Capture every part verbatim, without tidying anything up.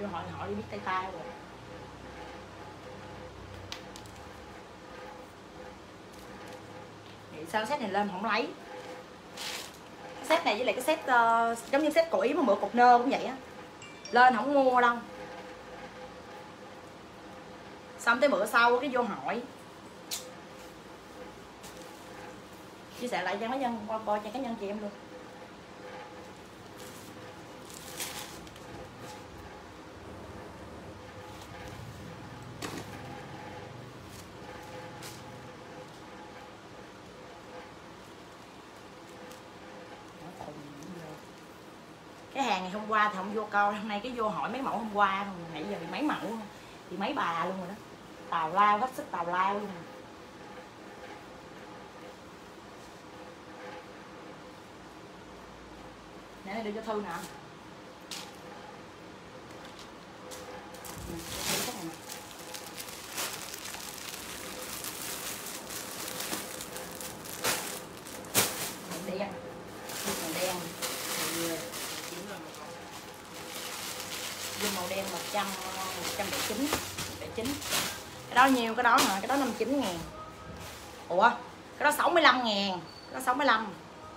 Vô hỏi hỏi đi biết tay tay rồi. Vậy sao set này lên không lấy. Cái set này với lại cái set uh, giống như set cổ Ý mà mượn cục nơ cũng vậy á. Lên không mua đâu. Xong tới bữa sau cái vô hỏi. Chia sẻ lại trang cá nhân, coi coi trang cá nhân chị em luôn. Cái hàng ngày hôm qua thì không vô coi, hôm nay cái vô hỏi mấy mẫu hôm qua thôi, nãy giờ thì mấy mẫu thì mấy bà luôn rồi đó. Tào lao, hết sức tào lao luôn. Nãy này đưa cho Thư nè. Màu đen, màu đen, vô màu đen một trăm, một trăm bảy chín, bảy chín. Cái đó nhiều, cái đó hả? Cái đó năm mươi chín ngàn. Ủa? Cái đó sáu mươi lăm ngàn. Cái đó sáu mươi lăm.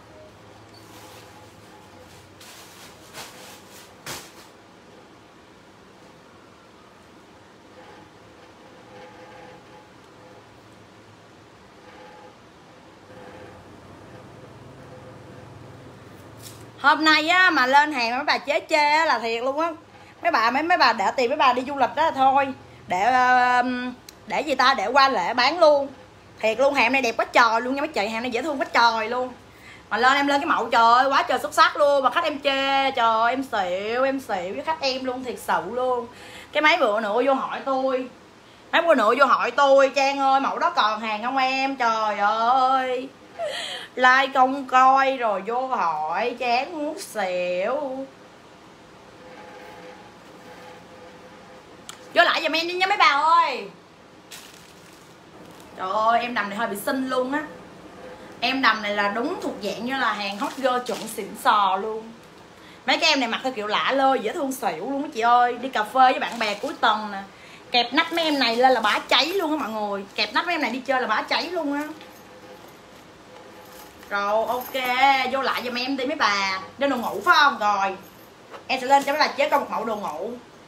Hôm nay á mà lên hàng mấy bà chế chê á là thiệt luôn á. Mấy bà mấy mấy bà để tiền mấy bà đi du lịch đó là thôi. Để để gì ta, để qua lễ bán luôn. Thiệt luôn, hàng này đẹp quá trời luôn nha mấy chị, hàng này dễ thương quá trời luôn. Mà lên em lên cái mẫu trời ơi, quá trời xuất sắc luôn. Mà khách em chê, trời em xỉu, em xỉu với khách em luôn, thiệt sự luôn. Cái mấy bữa nữa vô hỏi tôi. Mấy bữa nữa vô hỏi tôi, Trang ơi mẫu đó còn hàng không em? Trời ơi. Like công coi rồi vô hỏi chán muốn xỉu. Vô lại giùm em đi nha mấy bà ơi. Trời ơi em đầm này hơi bị xinh luôn á. Em đầm này là đúng thuộc dạng như là hàng hot girl chuẩn xịn sò luôn. Mấy cái em này mặc theo kiểu lạ lơi dễ thương xỉu luôn á chị ơi. Đi cà phê với bạn bè cuối tuần nè. Kẹp nách mấy em này lên là bả cháy luôn á mọi người. Kẹp nách mấy em này đi chơi là bả cháy luôn á. Rồi ok, vô lại giùm em đi mấy bà. Lên đồ ngủ phải không? Rồi em sẽ lên cho mấy bà chế coi một mẫu đồ ngủ.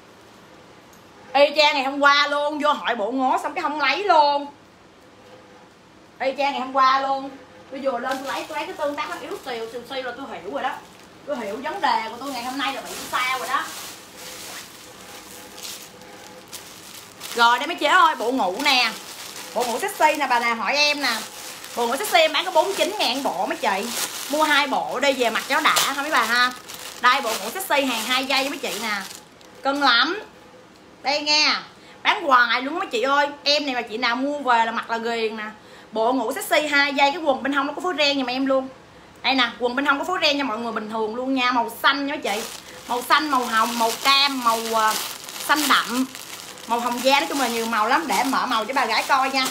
Y chang ngày hôm qua luôn. Vô hỏi bộ ngố xong cái không lấy luôn. Y chang ngày hôm qua luôn. Tôi vừa lên tôi lấy, tôi lấy cái tương tác nó yếu xìu xìu xìu là tôi hiểu rồi đó. Tôi hiểu vấn đề của tôi ngày hôm nay là bị sao rồi đó. Rồi đây mấy chế ơi, bộ ngủ nè. Bộ ngủ sexy nè, bà nào hỏi em nè. Bộ ngủ sexy em bán có bốn mươi chín ngàn bộ mấy chị. Mua hai bộ đi về mặt cho đã ha mấy bà ha. Đây bộ ngủ sexy hàng hai giây với mấy chị nè. Cưng lắm. Đây nghe. Bán hoài luôn mấy chị ơi. Em này mà chị nào mua về là mặt là ghiền nè. Bộ ngủ sexy hai giây, cái quần bên hông nó có phối ren giùm em luôn. Đây nè, quần bên hông có phối ren nha mọi người, bình thường luôn nha, màu xanh nha mấy chị. Màu xanh, màu hồng, màu cam, màu uh, xanh đậm, màu hồng da, nói chung là nhiều màu lắm. Để em mở màu cho bà gái coi nha.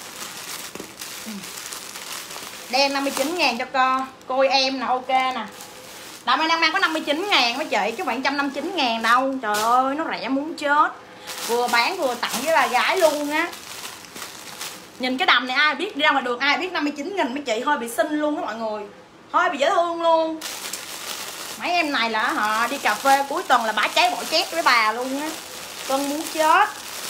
Đen năm mươi chín ngàn cho cô cô em nè, ok nè. Đậm em đang mang có năm mươi chín ngàn mấy chị, chứ bạn một trăm năm mươi chín ngàn đâu. Trời ơi nó rẻ muốn chết. Vừa bán vừa tặng với bà gái luôn á. Nhìn cái đầm này ai biết, đi ra ngoài đường ai biết năm mươi chín nghìn mấy chị, hơi bị xinh luôn đó mọi người. Hơi bị dễ thương luôn. Mấy em này là họ đi cà phê cuối tuần là bả cháy bỏ chét với bà luôn á. Cân muốn chết.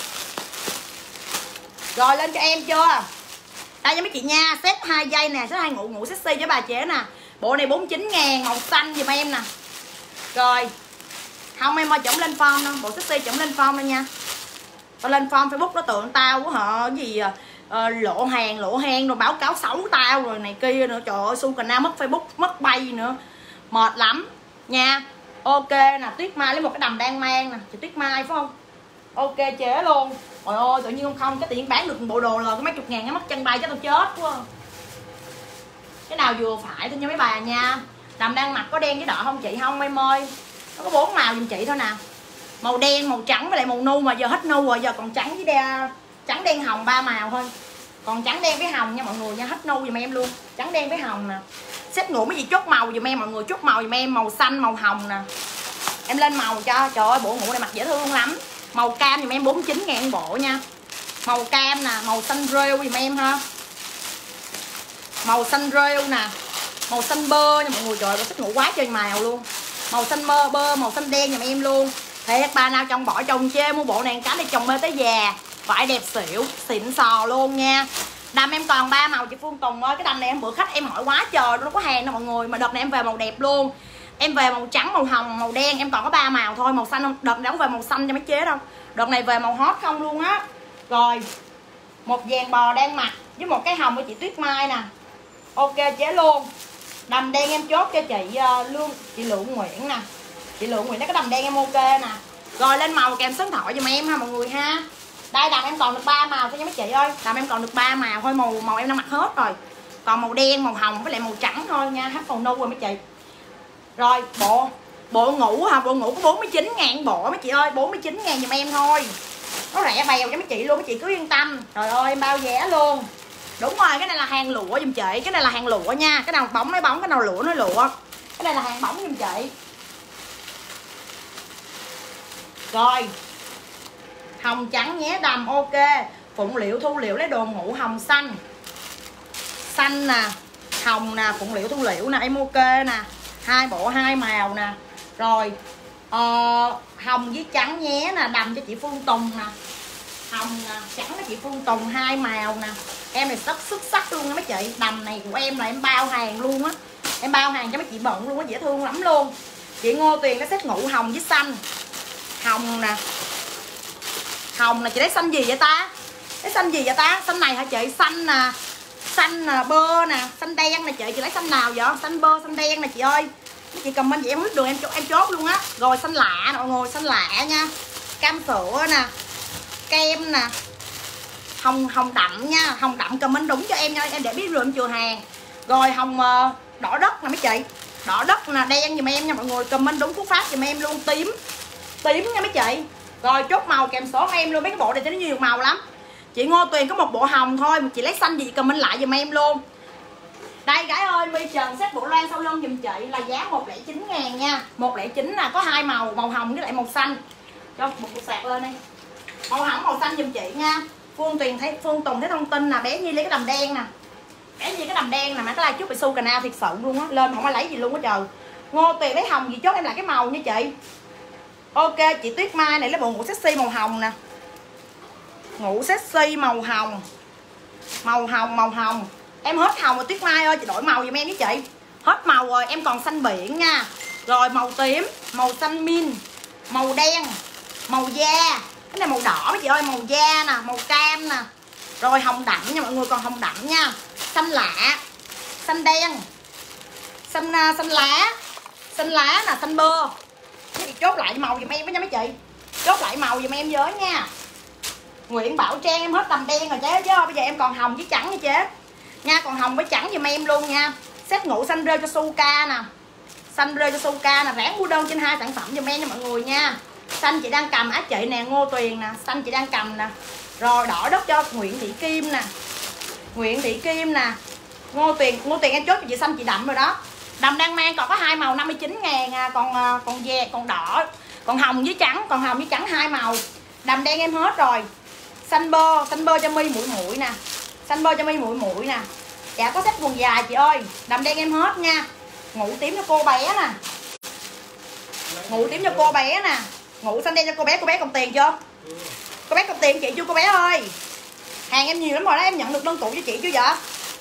Rồi lên cho em chưa? Đây cho mấy chị nha, set hai giây nè, set hai ngủ ngủ sexy cho bà chế nè. Bộ này bốn mươi chín ngàn, màu xanh giùm em nè. Rồi. Không em ơi, chổng lên form đâu, bộ sexy chổng lên form đâu nha. Tao lên form Facebook nó tượng tao quá hả, cái gì à, lộ hàng, lộ hang rồi báo cáo xấu tao rồi này kia nữa. Trời ơi, su cà na mất Facebook, mất bay nữa. Mệt lắm nha. Ok nè, Tuyết Mai lấy một cái đầm đang mang nè, chị Tuyết Mai phải không? Ok chế luôn. Trời ơi, tự nhiên không không cái tiền bán được bộ đồ là cái mấy chục ngàn, nó mất chân bay cho tao chết quá. Cái nào vừa phải thôi nha mấy bà nha. Đầm đang mặc có đen với đỏ không chị? Không em ơi. Nó có bốn màu giùm chị thôi nè. Màu đen, màu trắng với lại màu nu, mà giờ hết nu rồi, giờ còn trắng với đen, trắng đen hồng ba màu thôi. Còn trắng đen với hồng nha mọi người nha, hết nu giùm em luôn. Trắng đen với hồng nè. Set ngủ mấy gì chốt màu giùm em mọi người, chốt màu giùm em, màu xanh, màu hồng nè. Em lên màu cho. Trời ơi bộ ngủ này mặc dễ thương lắm. Màu cam dùm em bốn mươi chín ngàn bộ nha. Màu cam nè, màu xanh rêu dùm em ha. Màu xanh rêu nè, màu xanh bơ nha mọi người. Trời ơi, thích ngủ quá trời màu luôn. Màu xanh mơ bơ, màu xanh đen dùm em luôn. Thiệt bà nào chồng bỏ chồng chê mua bộ này cái này chồng mê tới già. Vải đẹp xỉu, xịn sò luôn nha. Đầm em còn ba màu chị Phương Tùng ơi. Cái đầm này em bữa khách em hỏi quá trời, nó có hàng đâu mọi người. Mà đợt này em về màu đẹp luôn. Em về màu trắng, màu hồng, màu đen. Em còn có ba màu thôi. Màu xanh không, đợt này không về màu xanh cho mấy chế đâu. Đợt này về màu hot không luôn á. Rồi một dàn bò đang mặc với một cái hồng của chị Tuyết Mai nè. Ok chế luôn. Đầm đen em chốt cho chị uh, Lương, chị Lượng Nguyễn nè. Chị Lượng Nguyễn nó cái đầm đen em ok nè. Rồi lên màu kèm số điện thoại giùm em ha mọi người ha. Đây đầm em còn được ba màu thôi nha mấy chị ơi. Đầm em còn được ba màu thôi, màu màu em đang mặc hết rồi. Còn màu đen, màu hồng với lại màu trắng thôi nha, hết màu nâu rồi mấy chị. Rồi bộ bộ ngủ hả, bộ ngủ có bốn mươi chín ngàn bộ mấy chị ơi, bốn mươi chín ngàn giùm em thôi. Nó rẻ bèo cho mấy chị luôn, mấy chị cứ yên tâm. Trời ơi em bao giá luôn. Đúng rồi, cái này là hàng lụa giùm chị, cái này là hàng lụa nha. Cái nào bóng nói bóng, cái nào lụa nói lụa. Cái này là hàng bóng giùm chị. Rồi hồng trắng nhé, đầm ok. Phụng liệu thu liệu lấy đồ ngủ hồng xanh. Xanh nè, hồng nè, phụng liệu thu liệu nè, em ok nè. Hai bộ hai màu nè. Rồi ờ, hồng với trắng nhé nè, đầm cho chị Phương Tùng nè. Hồng nè, trắng cho chị Phương Tùng hai màu nè. Em này rất xuất sắc luôn nha mấy chị. Đầm này của em là em bao hàng luôn á. Em bao hàng cho mấy chị bận luôn á, dễ thương lắm luôn. Chị Ngô Tuyền cái set ngủ hồng với xanh. Hồng nè. Hồng là chị lấy xanh gì vậy ta? Lấy xanh gì vậy ta? Xanh này hả chị? Xanh nè. Xanh nè, bơ nè, xanh đen nè chị. Chị lấy xanh nào vậy? Xanh bơ, xanh đen nè chị ơi. Mấy chị comment vậy em không biết đường em chốt, em chốt luôn á. Rồi xanh lạ nè mọi người, xanh lạ nha. Cam sữa nè. Kem nè. Hồng hồng đậm nha, hồng đậm comment đúng cho em nha, em để biết rồi em chừa hàng. Rồi hồng đỏ đất nè mấy chị. Đỏ đất nè, đen giùm em nha mọi người, comment đúng cú pháp giùm em luôn. Tím. Tím nha mấy chị. Rồi chốt màu kèm số em luôn, mấy cái bộ này cho nó nhiều màu lắm. Chị Ngô Tuyền có một bộ hồng thôi, chị lấy xanh gì comment lại giùm em luôn. Đây gái ơi, Mi Trần set bộ loan sau lưng giùm chị là giá một lẻ chín ngàn nha. Một lẻ chín nè, có hai màu, màu hồng với lại màu xanh. Cho một cục sạc lên đi. Màu hồng màu xanh giùm chị nha. Phương Tuyền thấy Phương Tùng thấy thông tin là bé Nhi lấy cái đầm đen nè. Bé Nhi cái đầm đen nè, mà cái like trước bị su cà na thiệt sự luôn á, lên không ai lấy gì luôn á trời. Ngô Tuyền lấy hồng gì chốt em lại cái màu nha chị. Ok, chị Tuyết Mai này lấy bộ ngủ sexy màu hồng nè. Ngủ sexy màu hồng. Màu hồng, màu hồng. Em hết hồng rồi Tuyết Mai ơi, chị đổi màu giùm em với chị. Hết màu rồi, em còn xanh biển nha. Rồi màu tím, màu xanh min, màu đen, màu da. Cái này màu đỏ mấy chị ơi, màu da nè, màu cam nè. Rồi hồng đậm nha mọi người, còn hồng đậm nha. Xanh lạ, xanh đen, xanh xanh lá, xanh lá nè, xanh bơ. Mấy chị chốt lại màu giùm em với nha mấy chị. Chốt lại màu giùm em với nha. Nguyễn Bảo Trang em hết đầm đen rồi chế chứ. Bây giờ em còn hồng với trắng nha chế. Nha, còn hồng với trắng giùm em luôn nha. Set ngủ xanh rêu cho Suka nè. Xanh rêu cho Suka nè, ráng mua đơn trên hai sản phẩm giùm em nha mọi người nha. Xanh chị đang cầm á chị nè, Ngô Tuyền nè, xanh chị đang cầm nè. Rồi đỏ đất cho Nguyễn Thị Kim nè. Nguyễn Thị Kim nè. Ngô Tuyền, Ngô Tuyền em chốt cho chị xanh chị đậm rồi đó. Đầm đang mang còn có hai màu năm mươi chín ngàn à, còn còn về còn đỏ, còn hồng với trắng, còn hồng với trắng hai màu. Đầm đen em hết rồi. Xanh bơ, xanh bơ cho Mi mũi mũi nè. Xanh bơ cho Mi mũi mũi nè. Dạ có set quần dài chị ơi. Đầm đen em hết nha. Ngủ tím cho cô bé nè. Ngủ tím cho cô bé nè. Ngủ xanh đen cho cô bé, cô bé còn tiền chưa? Cô bé còn tiền chị chưa cô bé ơi? Hàng em nhiều lắm rồi đó, em nhận được đơn tủ cho chị chưa vậy?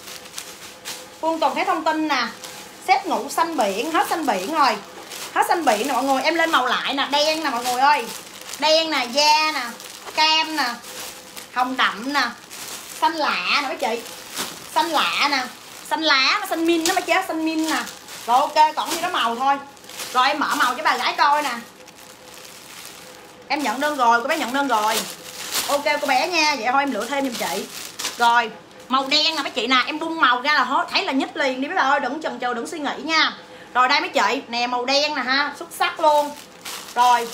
Phương Tùng thấy thông tin nè. Set ngủ xanh biển, hết xanh biển rồi. Hết xanh biển nè mọi người, em lên màu lại nè, đen nè mọi người ơi. Đen nè, da nè, cam nè, hồng đậm nè, xanh lạ nè mấy chị. Xanh lạ nè, xanh lá, nó xanh min nó mới chế xanh min nè. Rồi ok, còn như đó màu thôi. Rồi em mở màu cho bà gái coi nè. Em nhận đơn rồi, cô bé nhận đơn rồi. Ok cô bé nha, vậy thôi em lựa thêm giùm chị. Rồi, màu đen nè mấy chị nè, em bung màu ra là hết thấy là nhích liền đi mấy bà ơi, đừng chần chừ đừng suy nghĩ nha. Rồi đây mấy chị, nè màu đen nè ha, xuất sắc luôn. Rồi.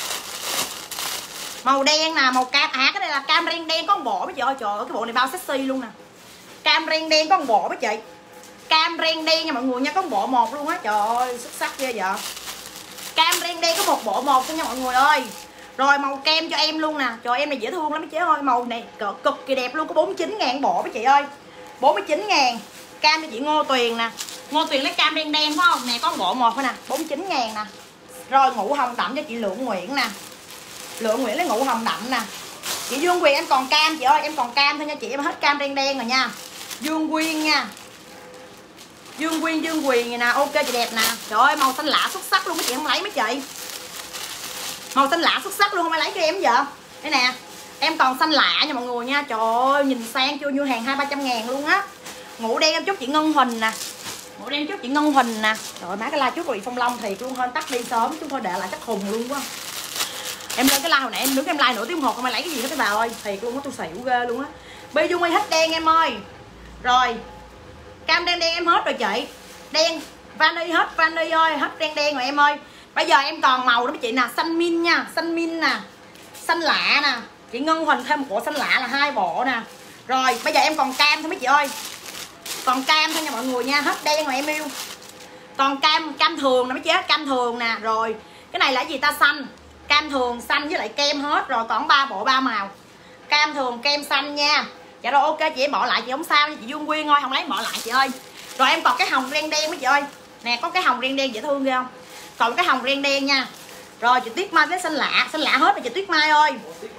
Màu đen nè, màu cam, à cái này là cam ren đen có một bộ mấy chị ơi, trời ơi cái bộ này bao sexy luôn nè. Cam ren đen có một bộ mấy chị. Cam ren đen nha mọi người nha, có một bộ một luôn á, trời ơi xuất sắc ghê vậy. Cam đen đen có một bộ một thôi nha mọi người ơi. Rồi màu kem cho em luôn nè. Trời em này dễ thương lắm mấy chị ơi. Màu này cực, cực kỳ đẹp luôn. Có bốn mươi chín ngàn bộ mấy chị ơi, bốn mươi chín ngàn. Cam cho chị Ngô Tuyền nè. Ngô Tuyền lấy cam đen đen phải không? Nè có bộ một thôi nè, bốn mươi chín ngàn nè. Rồi ngũ hồng đậm cho chị Lượng Nguyễn nè. Lượng Nguyễn lấy ngũ hồng đậm nè. Chị Dương Quyền em còn cam chị ơi, em còn cam thôi nha chị, em hết cam đen đen rồi nha. Dương Quyên nha. Dương Quyên, Dương Quyền này nè, ok chị đẹp nè. Trời ơi màu xanh lạ xuất sắc luôn mấy chị, không lấy mấy chị. Màu xanh lạ xuất sắc luôn, không ai lấy cho em vậy. Đây nè, em còn xanh lạ nha mọi người nha. Trời ơi nhìn sang chưa như hàng hai ba trăm ngàn luôn á. Ngủ đen em chúc chị Ngân Huỳnh nè. Ngủ đen chúc chị Ngân Huỳnh nè. Trời ơi má cái like chúc bị phong long thiệt luôn, hơn tắt đi sớm chúng thôi để lại chắc khùng luôn quá. Em lên cái like hồi nãy em đứng em like nửa tiếng một không ai lấy cái gì hết cái bà ơi, thiệt luôn á, tôi xỉu ghê luôn á. Bi Dung ơi hết đen em ơi. Rồi cam đen đen em hết rồi chị. Đen vani hết, vani ơi hết đen đen rồi em ơi. Bây giờ em còn màu đó mấy chị nè, xanh min nha, xanh min nè, xanh lạ nè. Chị Ngân Huỳnh thêm một bộ xanh lạ là hai bộ nè. Rồi bây giờ em còn cam thôi mấy chị ơi, còn cam thôi nha mọi người nha, hết đen rồi em yêu. Còn cam, cam thường nè mấy chị, cam thường nè. Rồi cái này là cái gì ta, xanh, cam thường xanh với lại kem hết rồi, còn ba bộ ba màu. Cam thường kem xanh nha. Dạ rồi ok chị em bỏ lại chị không sao nha chị Dương Quyên ơi, không lấy bỏ lại chị ơi. Rồi em còn cái hồng đen đen mấy chị ơi. Nè có cái hồng đen đen dễ thương ghê không? Còn cái hồng đen đen nha. Rồi chị Tuyết Mai lấy xanh lạ, xanh lạ hết rồi chị Tuyết Mai ơi.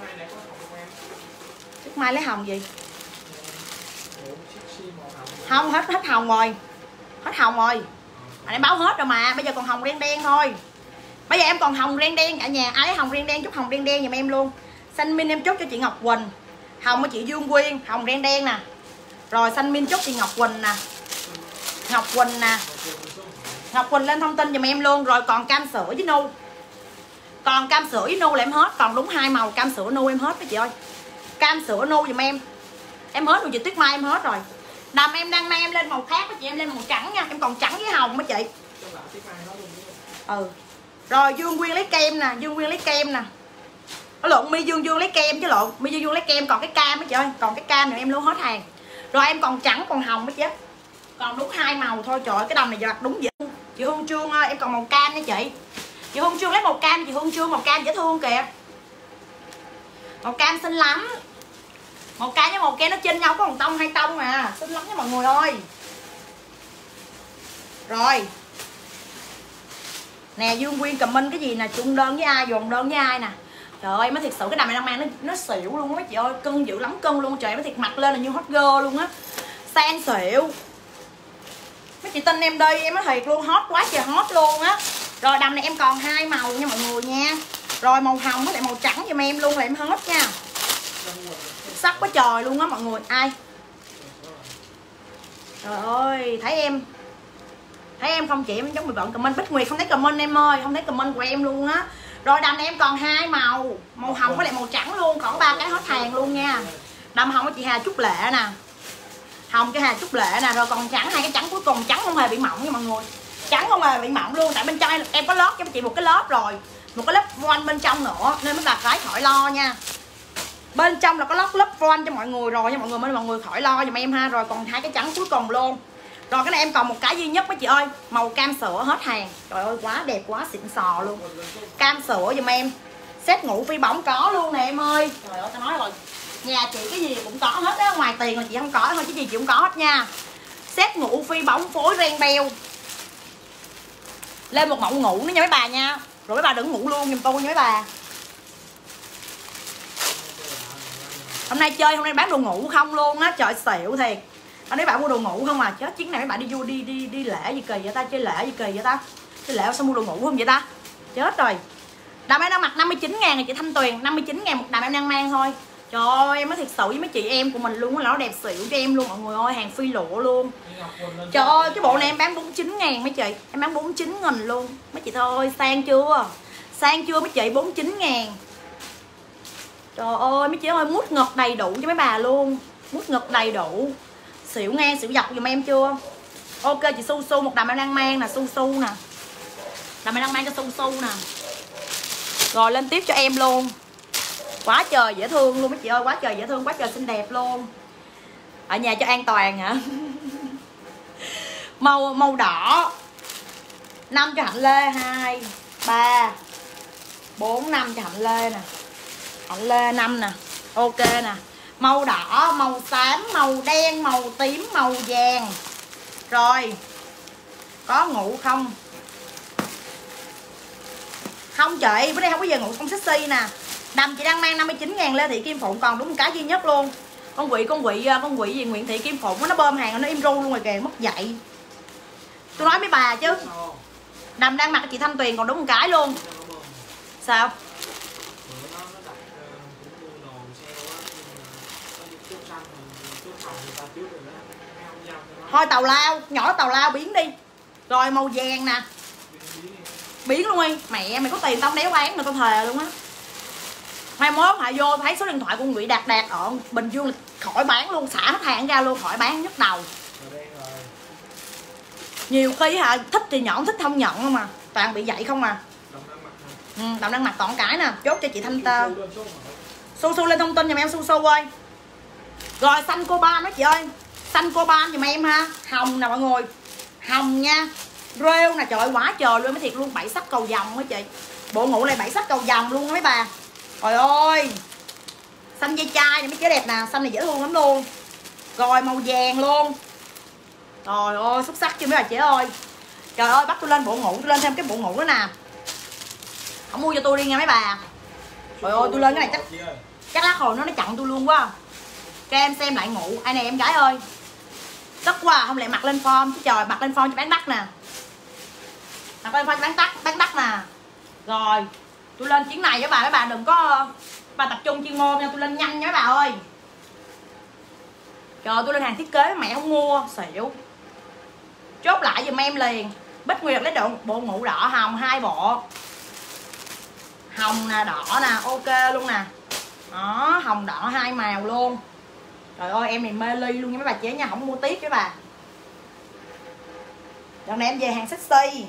Tuyết Mai lấy hồng gì? Không hết, hết hồng rồi. Hết hồng rồi. Anh em báo hết rồi mà, bây giờ còn hồng đen đen thôi. Bây giờ em còn hồng đen đen cả nhà, ai lấy hồng đen đen chút hồng đen đen giùm em luôn. Xanh min em chốt cho chị Ngọc Quỳnh. Hồng của chị Dương Quyên, hồng đen đen nè. Rồi xanh min chốt chị Ngọc Quỳnh nè. Ngọc Quỳnh nè. Ngọc Quỳnh lên thông tin giùm em luôn. Rồi còn cam sữa với nu. Còn cam sữa với nu là em hết, còn đúng hai màu cam sữa nu em hết mấy chị ơi. Cam sữa nu giùm em. Em hết rồi chị Tuyết Mai em hết rồi. Đầm em đang mang em lên màu khác với chị, em lên màu trắng nha, em còn trắng với hồng mấy chị. Ừ. Rồi Dương Quyên lấy kem nè, Dương Quyên lấy kem nè. Ở lộn Mi Dương Dương lấy kem chứ lộn, Mi Dương Dương lấy kem, còn cái cam mấy chị ơi, còn cái cam này em luôn hết hàng. Rồi em còn trắng còn hồng mấy chị. Còn đúng hai màu thôi, trời ơi cái đầm này giặt đúng dễ. Chị Hương Trương ơi, em còn màu cam nha chị. Chị Hương Trương lấy màu cam, chị Hương Trương màu cam dễ thương kìa. Màu cam xinh lắm. Màu cam với màu kem nó chênh nhau có một tông hai tông à, xinh lắm nha mọi người ơi. Rồi. Nè Dương Quyên comment cái gì nè, chung đơn với ai, dồn đơn với ai nè. Trời ơi mới thiệt sự cái đầm này đang mang nó nó xỉu luôn á mấy chị ơi, cưng dữ lắm cưng luôn, trời mới thiệt mặt lên là như hot girl luôn á. Sang xỉu. Mấy chị tin em đi, em nói thiệt luôn, hot quá trời hot luôn á. Rồi đầm này em còn hai màu nha mọi người nha. Rồi màu hồng với lại màu trắng giùm em luôn là em hết nha. Sắc quá trời luôn á mọi người. Ai? Trời ơi, thấy em thấy em không chị em giống bị bận comment. Bích Nguyệt không thấy comment em ơi, không thấy comment của em luôn á. Rồi đầm này em còn hai màu, màu hồng với lại màu trắng luôn, còn ba cái hết hàng luôn nha. Đầm hồng của chị Hà Trúc Lệ nè. Hồng cho Hà Trúc Lệ nè, rồi còn trắng, hai cái trắng cuối cùng trắng không hề bị mỏng nha mọi người. Trắng không hề bị mỏng luôn, tại bên trong em có lót cho chị một cái lớp rồi. Một cái lớp voan bên trong nữa nên mấy bà gái khỏi lo nha. Bên trong là có lót lớp voan cho mọi người rồi nha mọi người, nên mọi người khỏi lo giùm em ha. Rồi còn hai cái trắng cuối cùng luôn. Rồi cái này em còn một cái duy nhất mấy chị ơi, màu cam sữa hết hàng. Trời ơi quá đẹp quá xịn sò luôn. Cam sữa giùm em. Set ngủ phi bóng có luôn nè em ơi. Trời ơi tao nói rồi, nhà chị cái gì cũng có hết á, ngoài tiền là chị không có thôi chứ gì chị cũng có hết nha. Set ngủ phi bóng phối ren beo. Lên một mẫu ngủ nữa nha mấy bà nha. Rồi mấy bà đừng ngủ luôn giùm tôi nha mấy bà. Hôm nay chơi, hôm nay bán đồ ngủ không luôn á, trời xỉu thiệt. Hôm nay bạn mua đồ ngủ không à, chết chuyến này mấy bạn đi vô đi đi đi lễ gì kỳ vậy ta, chơi lễ gì kỳ vậy ta. Chơi lễ sao mua đồ ngủ không vậy ta? Chết rồi. Đầm em đang mặc năm mươi chín ngàn này chị Thanh Tuyền, năm mươi chín ngàn một đầm em đang mang thôi. Trời ơi em nói thiệt sự với mấy chị em của mình luôn á, nó đẹp xỉu cho em luôn mọi người ơi, hàng phi lộ luôn. Trời ơi cái bộ này em bán bốn mươi chín ngàn mấy chị, em bán bốn mươi chín nghìn luôn. Mấy chị thôi sang chưa? Sang chưa mấy chị, bốn mươi chín ngàn. Trời ơi mấy chị ơi, mút ngực đầy đủ cho mấy bà luôn. Mút ngực đầy đủ. Xỉu ngang xỉu dọc giùm em chưa? Ok chị Su Su, một đầm em đang mang nè, Su Su nè. Đầm em đang mang cho Su Su nè. Rồi lên tiếp cho em luôn. Quá trời dễ thương luôn mấy chị ơi, quá trời dễ thương, quá trời xinh đẹp luôn. Ở nhà cho an toàn hả? Màu màu đỏ năm cho Hạnh Lê hai. ba bốn năm cho Hạnh Lê nè. Hạnh Lê năm nè. Ok nè. Màu đỏ, màu xám, màu đen, màu tím, màu vàng. Rồi. Có ngủ không? Không chị, bữa nay không có giờ ngủ không sexy nè. Đầm chị đang mang năm mươi chín ngàn Lê Thị Kim Phụng còn đúng một cái duy nhất luôn. Con quỷ con quỷ con quỷ gì Nguyễn Thị Kim Phụng nó bơm hàng nó im ru luôn rồi kìa, mất dạy. Tôi nói mấy bà chứ. Đầm đang mặc chị Thanh Tuyền còn đúng một cái luôn. Sao? Thôi tàu lao, nhỏ tàu lao biến đi. Rồi màu vàng nè. Biến luôn đi. Mẹ mày có tiền tao đéo bán mà tao thề luôn á. Mai mốt hả vô thấy số điện thoại của Nguyễn Đạt Đạt ở Bình Dương là khỏi bán luôn, xả hết hàng ra luôn, khỏi bán nhức đầu. Nhiều khi hả thích thì nhận, thích không nhận không mà. Toàn bị vậy không mà. Ừ, Đầm đang mặc toàn cái nè. Chốt cho chị Thanh Tơ. Su Su lên thông tin giùm em Su Su ơi. Rồi xanh coban đó chị ơi. Xanh coban giùm em ha. Hồng nè mọi người. Hồng nha. Rêu nè, trời ơi quá trời luôn, mới thiệt luôn, bảy sắc cầu vồng á chị. Bộ ngủ này bảy sắc cầu vồng luôn á mấy bà. Trời ơi. Xanh dây chai này mấy chế đẹp nè, xanh này dễ thương lắm luôn. Rồi màu vàng luôn. Trời ơi xuất sắc chưa mấy bà chị ơi. Trời ơi bắt tôi lên bộ ngủ, tôi lên thêm cái bộ ngủ đó nè. Không mua cho tôi đi nha mấy bà. Trời ơi tôi lên cái này chắc chắc lát hồi nó nó chặn tôi luôn quá. Cho em xem lại ngủ. Ai này em gái ơi. Tức quá không lẽ mặc lên form chứ trời, mặc lên form cho bán đắt nè. Mặc lên form cho bán đắt, bán đắt nè. Rồi, tôi lên chuyến này với bà, mấy bà đừng có bà tập trung chuyên môn nha, tôi lên nhanh nha mấy bà ơi. Trời tôi lên hàng thiết kế mẹ không mua, xỉu. Chốt lại giùm em liền. Bích Nguyệt lấy độ bộ ngủ đỏ hồng hai bộ. Hồng nè, đỏ nè, ok luôn nè. Đó, hồng đỏ hai màu luôn. Trời ơi em này mê ly luôn nha mấy bà chế nha, không mua tiếp với bà. Lần này em về hàng sexy.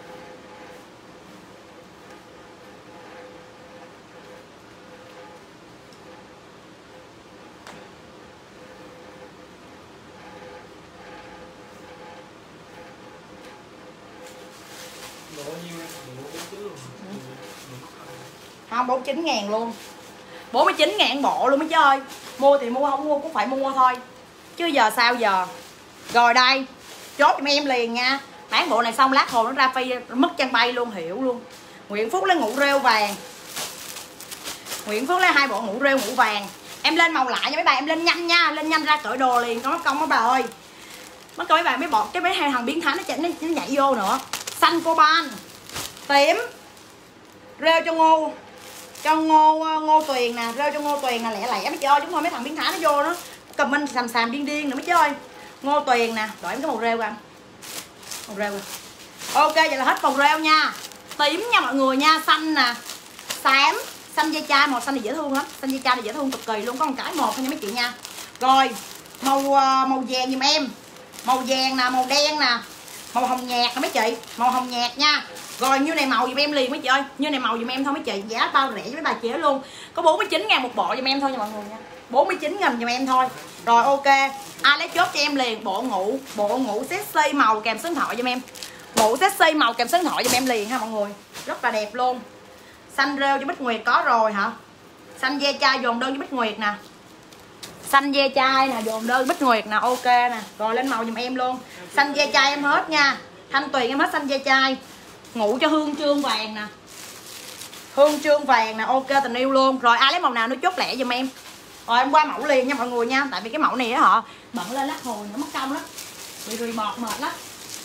Không, bốn mươi chín ngàn luôn. Bốn mươi chín ngàn bộ luôn mấy chứ ơi. Mua thì mua, không mua cũng phải mua thôi. Chứ giờ sao giờ. Rồi đây. Chốt cho em liền nha. Bán bộ này xong lát hồ nó ra phi mất chân bay luôn, hiểu luôn. Nguyễn Phúc lấy ngủ rêu vàng. Nguyễn Phúc lấy hai bộ ngủ rêu ngủ vàng. Em lên màu lại nha mấy bà, em lên nhanh nha. Lên nhanh ra cởi đồ liền, con mất công mấy bà ơi. Mất công mấy bà mấy bọt cái mấy hai thằng biến thái nó, chạy, nó, nó nhảy vô nữa. Xanh coban, tím, rêu cho Ngô, cho Ngô Ngô Tuyền nè, rêu cho Ngô Tuyền nè, lẻ lẻ mấy chị ơi, chúng thôi mấy thằng biến thái nó vô nó comment xàm xàm điên điên nữa mấy chị ơi. Ngô Tuyền nè, đổi em cái màu rêu anh. Màu rêu. Ok vậy là hết màu rêu nha. Tím nha mọi người nha, xanh nè, xám, xanh dây chai, màu xanh này dễ thương lắm, xanh dây chai này dễ thương cực kỳ luôn, có một cái một thôi nha mấy chị nha. Rồi, màu màu vàng giùm em. Màu vàng nè, màu đen nè, màu hồng nhạt nè mấy chị, màu hồng nhạt nha. Rồi như này màu giùm em liền mấy chị ơi, như này màu giùm em thôi mấy chị, giá bao rẻ với mấy bà chị luôn. Có bốn mươi chín ngàn một bộ giùm em thôi nha mọi người nha. bốn mươi chín nghìn giùm em thôi. Rồi ok. Ai lấy chốt cho em liền bộ ngủ, bộ ngủ sexy màu kèm số điện thoại giùm em. Ngủ sexy màu kèm số điện thoại giùm em liền ha mọi người. Rất là đẹp luôn. Xanh rêu cho Bích Nguyệt có rồi hả? Xanh ve chai dồn đơn cho Bích Nguyệt nè. Xanh ve chai nè, dồn đơn Bích Nguyệt nè, ok nè. Rồi lên màu giùm em luôn. Xanh ve chai em hết nha. Thanh Tuyền em hết xanh ve chai. Ngủ cho Hương Trương vàng nè. Hương Trương vàng nè, ok tình yêu luôn. Rồi ai lấy màu nào nó chốt lẹ giùm em. Rồi em qua mẫu liền nha mọi người nha. Tại vì cái mẫu này á họ bận lên lát hồi nó mất công lắm. Bị rì bọt mệt lắm.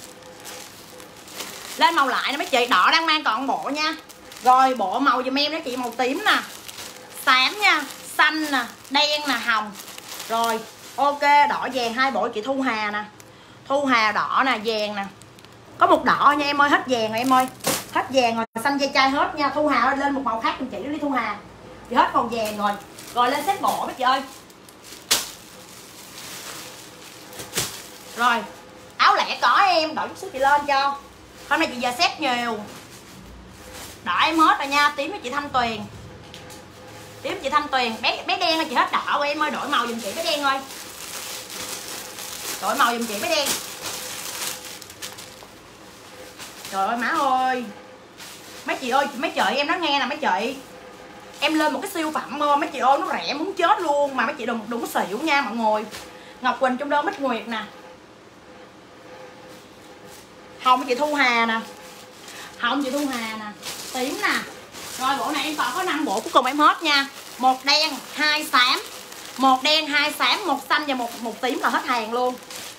Lên màu lại nè mấy chị, đỏ đang mang còn bộ nha. Rồi bộ màu giùm em đó chị, màu tím nè, xám nha, xanh nè, đen nè, hồng. Rồi ok, đỏ vàng hai bộ chị Thu Hà nè. Thu Hà đỏ nè, vàng nè. Có một đỏ nha em ơi, hết vàng rồi em ơi. Hết vàng rồi, xanh dây chai hết nha. Thu Hà ơi, lên một màu khác cùng chị đi Thu Hà. Chị hết màu vàng rồi. Rồi lên set bộ mấy chị ơi. Rồi áo lẻ có em, đổi chút xíu chị lên cho. Hôm nay chị giờ set nhiều. Đỏ em hết rồi nha, tím với chị Thanh Tuyền. Tím chị Thanh Tuyền, bé bé đen ơi chị hết đỏ rồi em ơi, đổi màu giùm chị bé đen ơi. Đổi màu giùm chị bé đen. Trời ơi má ơi. Mấy chị ơi, mấy chị em nói nghe nè mấy chị, em lên một cái siêu phẩm mấy chị ơi, nó rẻ muốn chết luôn. Mà mấy chị đừng đừng có xỉu nha mọi người. Ngọc Quỳnh trong đơn Bích Nguyệt nè, hồng mấy chị Thu Hà nè, hồng chị Thu Hà nè, tím nè. Rồi bộ này em còn có năm bộ cuối cùng em hết nha. Một đen, hai xám, một đen, hai xám, một xanh và một một tím là hết hàng luôn.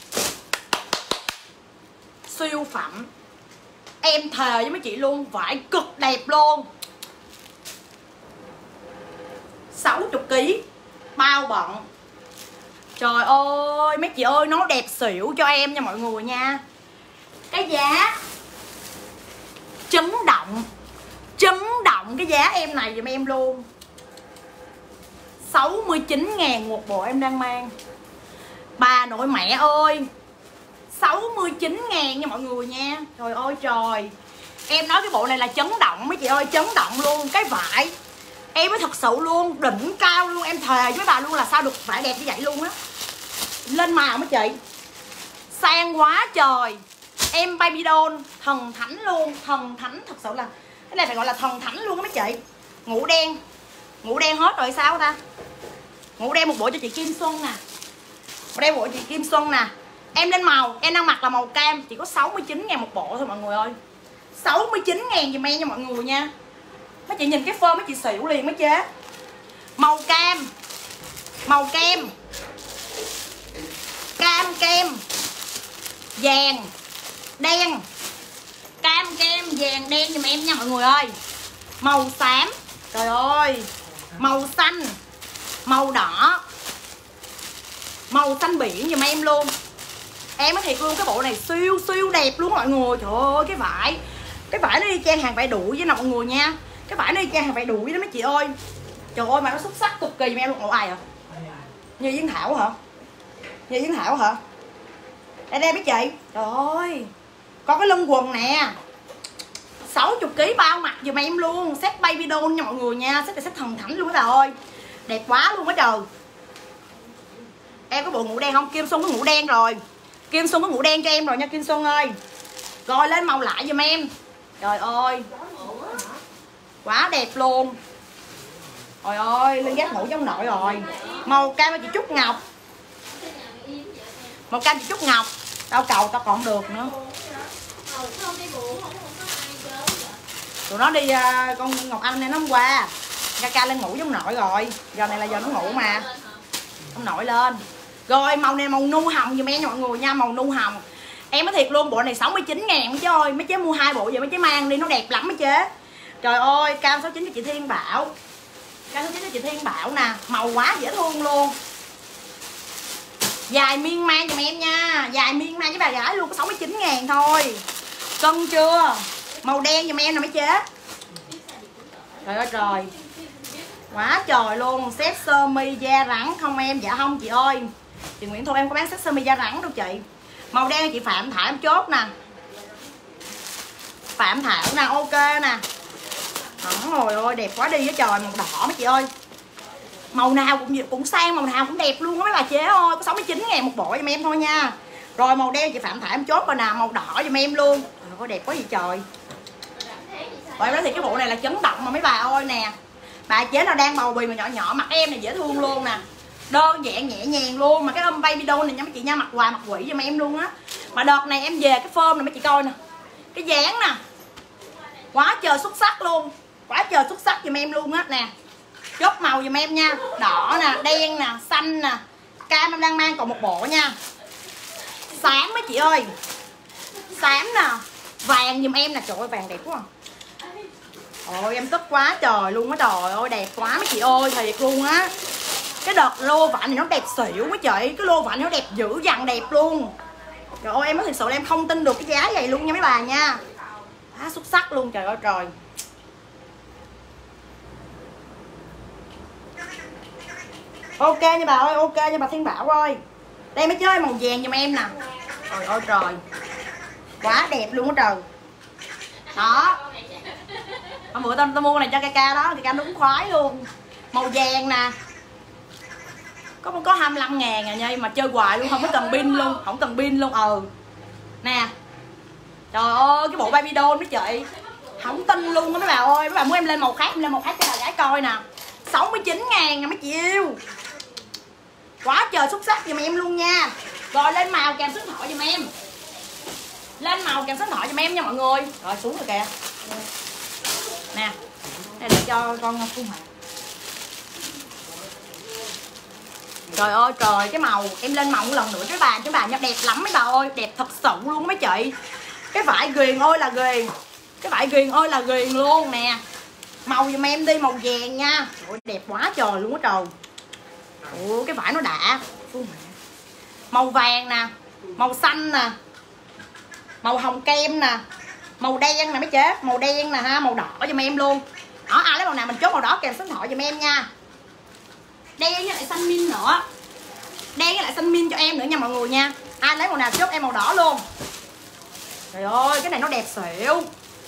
Siêu phẩm. Em thề với mấy chị luôn, vải cực đẹp luôn. sáu mươi ký bao bận. Trời ơi mấy chị ơi, nó đẹp xỉu cho em nha mọi người nha. Cái giá chấn động, chấn động cái giá em này giùm em luôn. Sáu mươi chín ngàn một bộ em đang mang. Bà nội mẹ ơi, sáu mươi chín ngàn nha mọi người nha. Trời ơi trời, em nói cái bộ này là chấn động mấy chị ơi, chấn động luôn. Cái vải em mới thật sự luôn, đỉnh cao luôn. Em thề với bà luôn là sao được vải đẹp như vậy luôn á. Lên màu mấy chị, sang quá trời. Em baby doll thần thánh luôn, thần thánh thật sự là cái này phải gọi là thần thánh luôn á mấy chị. Ngũ đen, ngũ đen hết rồi sao ta. Ngũ đen một bộ cho chị Kim Xuân nè, một đen bộ chị Kim Xuân nè. Em lên màu, em đang mặc là màu cam, chỉ có sáu mươi chín ngàn một bộ thôi mọi người ơi. Sáu mươi chín ngàn giùm em nha mọi người nha. Mấy chị nhìn cái phơ mấy chị xỉu liền mấy chế. Màu cam, màu kem, cam kem, vàng, đen, cam kem, vàng, đen giùm em nha mọi người ơi. Màu xám, trời ơi, màu xanh, màu đỏ, màu xanh biển giùm em luôn. Em nói thiệt luôn, cái bộ này siêu siêu đẹp luôn mọi người. Trời ơi cái vải, cái vải nó đi trang hàng vải đuổi với nè mọi người nha. Cái vải nó đi trang hàng vải đuổi đó mấy chị ơi. Trời ơi mà nó xuất sắc cực kỳ giùm em luôn. Ủa ai hả? Như Yến Thảo hả? Như Yến Thảo hả? Đây đây mấy chị. Trời ơi, có cái lưng quần nè, sáu mươi ký bao mặt giùm em luôn. Set baby doll nha mọi người nha. Set này set thần thánh luôn các bà ơi. Đẹp quá luôn á trời. Em có bộ ngũ đen không? Kim Xuân có ngũ đen rồi. Kim Xuân có ngũ đen cho em rồi nha Kim Xuân ơi. Rồi lên màu lại giùm em. Trời ơi, quá đẹp luôn. Trời ơi, Linh ghét ngủ trong nội rồi. Màu cam chị Trúc Ngọc, màu cam chị Trúc Ngọc. Tao cầu tao còn được nữa. Tụi nó đi uh, con Ngọc Anh này nó hôm qua ca ca lên ngủ trong nội rồi. Giờ này là giờ nó ngủ mà ông nội lên. Rồi màu này màu nu hồng giùm em mọi người nha. Màu nu hồng em nói thiệt luôn, bộ này sáu mươi chín ngàn mấy chế ơi. Mấy chế mua hai bộ vậy mấy chế mang đi, nó đẹp lắm mấy chế. Trời ơi, cam sáu mươi chín cho chị Thiên Bảo, cam sáu mươi chín cho chị Thiên Bảo nè. Màu quá dễ thương luôn. Dài miên man giùm em nha. Dài miên man với bà gái luôn, có sáu mươi chín ngàn thôi. Cân chưa? Màu đen giùm em nè mấy chế. Trời ơi trời, quá trời luôn. Set sơ mi da rắn không em? Dạ không chị ơi. Chị Nguyễn Thu em có bán set sơ mi da rắn đâu chị. Màu đen chị Phạm Thảo em chốt nè. Phạm Thảo nè, ok nè. Trời ơi đẹp quá đi với trời. Màu đỏ mấy chị ơi, màu nào cũng cũng sang, màu nào cũng đẹp luôn á mấy bà chế ơi. Có sáu mươi chín ngàn một bộ giùm em thôi nha. Rồi màu đen chị Phạm Thảo em chốt rồi nè. Màu đỏ giùm em luôn. Trời ơi đẹp quá vậy trời. Rồi em nói thì cái bộ này là chấn động mà mấy bà ơi nè. Bà chế nào đang bầu bì mà nhỏ nhỏ mặc em này dễ thương luôn nè. Đơn giản nhẹ nhàng luôn. Mà cái ôm baby doll này nha mấy chị nha, mặc quà mặc quỷ giùm em luôn á. Mà đợt này em về cái form này mấy chị coi nè, cái dáng nè, quá trời xuất sắc luôn. Quá trời xuất sắc giùm em luôn á nè. Chốt màu giùm em nha. Đỏ nè, đen nè, xanh nè, cam em đang mang còn một bộ nha. Xám mấy chị ơi, xám nè, vàng giùm em nè. Trời ơi vàng đẹp quá à. Ôi em tức quá trời luôn á. Trời ơi đẹp quá mấy chị ơi, thiệt luôn á. Cái đợt lô vải này nó đẹp xỉu mấy chị. Cái lô vải này nó đẹp dữ dằn đẹp luôn. Trời ơi em nói thật sự là em không tin được cái giá vậy luôn nha mấy bà nha. Quá xuất sắc luôn trời ơi trời. Ok nha bà ơi, ok nha bà Thiên Bảo ơi. Đây mới chơi màu vàng giùm em nè. Trời ơi trời, quá đẹp luôn á trời. Đó, hôm bữa tao, tao mua cái này cho ca ca đó, thì ca đúng khoái luôn. Màu vàng nè, có có hai mươi lăm ngàn à nha, mà chơi hoài luôn, không có cần pin luôn, không cần pin luôn. Ừ nè, trời ơi cái bộ baby doll mấy chị, Không tin luôn á mấy bà ơi. Mấy bà muốn em lên màu khác, em lên màu khác cho bà gái coi nè. Sáu mươi chín ngàn nha mấy chị yêu. Quá trời xuất sắc giùm em luôn nha. Rồi lên màu kèm số điện thoại giùm em. Lên màu kèm số điện thoại giùm em nha mọi người. Rồi xuống rồi kìa. Nè. Đây để cho con Phương Hoàng. Trời ơi trời, cái màu em lên màu một lần nữa cho bà cho bà nha, đẹp lắm mấy bà ơi, đẹp thật sự luôn mấy chị. Cái vải ghiền ơi là ghiền. Cái vải ghiền ơi là ghiền luôn nè. Màu giùm em đi, màu vàng nha. Ôi, đẹp quá trời luôn á trời. Ủa cái vải nó đã. Màu vàng nè, màu xanh nè, màu hồng kem nè, màu đen nè mấy chế, màu đen nè ha, màu đỏ giùm em luôn. Đó, ai lấy màu nào mình chốt màu đỏ kèm số điện thoại giùm em nha. Đen với lại xanh min nữa. Đen với lại xanh min cho em nữa nha mọi người nha. Ai lấy màu nào chốt em màu đỏ luôn. Trời ơi cái này nó đẹp xỉu.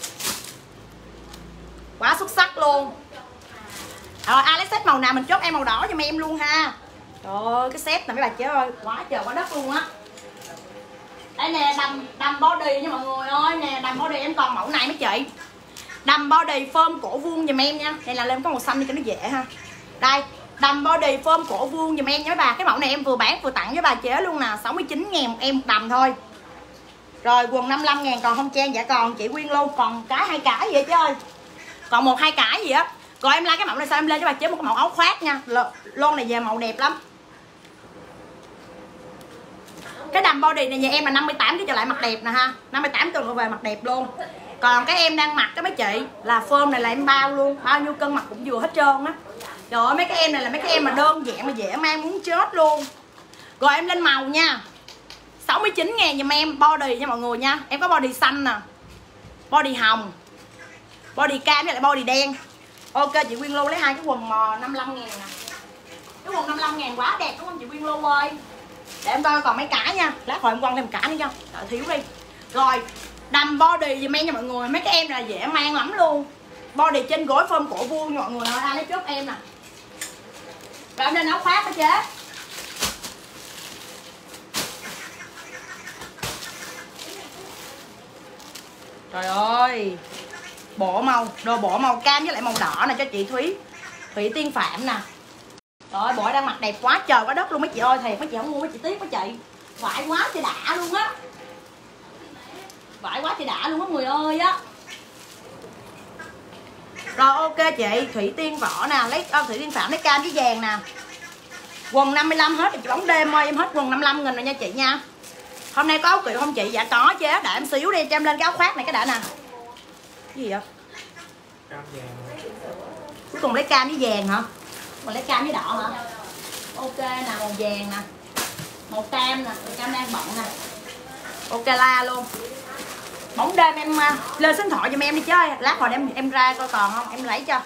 Quá xuất sắc luôn. Rồi ai lấy set màu nào mình chốt em màu đỏ cho em luôn ha. Trời ơi cái set này mấy bà chế ơi, quá trời quá đất luôn á. Đây nè, đầm đầm body nha mọi người ơi. Nè đầm body em còn mẫu này mấy chị. Đầm body phơm cổ vuông giùm em nha. Đây là lên có màu xanh đi cho nó dễ ha. Đây đầm body phơm cổ vuông giùm em nha mấy bà. Cái mẫu này em vừa bán vừa tặng với bà chế luôn nè. Sáu mươi chín ngàn một em một đầm thôi. Rồi quần năm mươi lăm ngàn còn không trang. Dạ còn chị Quyên luôn. Còn cái hai cái vậy chứ ơi. Còn một hai cái gì á. Rồi em like cái mẫu này sao em lên cho bà chế một cái mẫu áo khoác nha. Lon này về màu đẹp lắm. Cái đầm body này nhà em là năm mươi tám cái trở lại mặt đẹp nè ha. năm mươi tám tuần về mặt đẹp luôn. Còn cái em đang mặc cái mấy chị là phơm này là em bao luôn. Bao nhiêu cân mặc cũng vừa hết trơn á. Trời ơi mấy cái em này là mấy cái em mà đơn giản mà dễ mang muốn chết luôn. Rồi em lên màu nha. Sáu mươi chín ngàn giùm em body nha mọi người nha. Em có body xanh nè, body hồng, body cam với lại body đen. Ok chị Quyên Lưu lấy hai cái quần năm mươi lăm ngàn nè. Cái quần năm mươi lăm ngàn quá đẹp đúng không chị Quyên Lưu ơi. Để em coi còn mấy cái nha. Lát hồi em quăng thêm cả nữa cho. Đợi thiếu đi. Rồi đầm body giùm em nha mọi người. Mấy cái em là dễ mang lắm luôn. Body trên gối phơm cổ vuông nha mọi người ơi. Ai lấy chốt em nè. Rồi em lên áo khoác đó chế. Trời ơi. Bộ màu, đồ bộ màu cam với lại màu đỏ nè cho chị Thúy. Thủy Tiên Phạm nè. Trời ơi bộ đang mặc đẹp quá trời quá đất luôn mấy chị ơi. Thiệt mấy chị không mua mấy chị tiếc mấy chị. Vải quá chị đã luôn á. Vải quá chị đã luôn á người ơi á. Rồi ok chị, Thủy Tiên Võ nè, lấy oh, Thủy Tiên Phạm lấy cam với vàng nè. Quần năm mươi lăm hết, chị bóng đêm ơi, em hết quần năm mươi lăm nghìn rồi nha chị nha. Hôm nay có áo kiểu không chị? Dạ có chứ, để em xíu đi cho em lên cái áo khoác này cái đã nè. Cái gì vậy? Cam vàng. Cuối cùng lấy cam với vàng hả? Còn lấy cam với đỏ hả? Ok nè, màu vàng nè. Màu cam nè, màu cam đang bận nè. Ok la luôn. Bóng đêm em lên số điện thoại giùm em đi chứ. Lát hồi em em ra coi còn không, em lấy cho.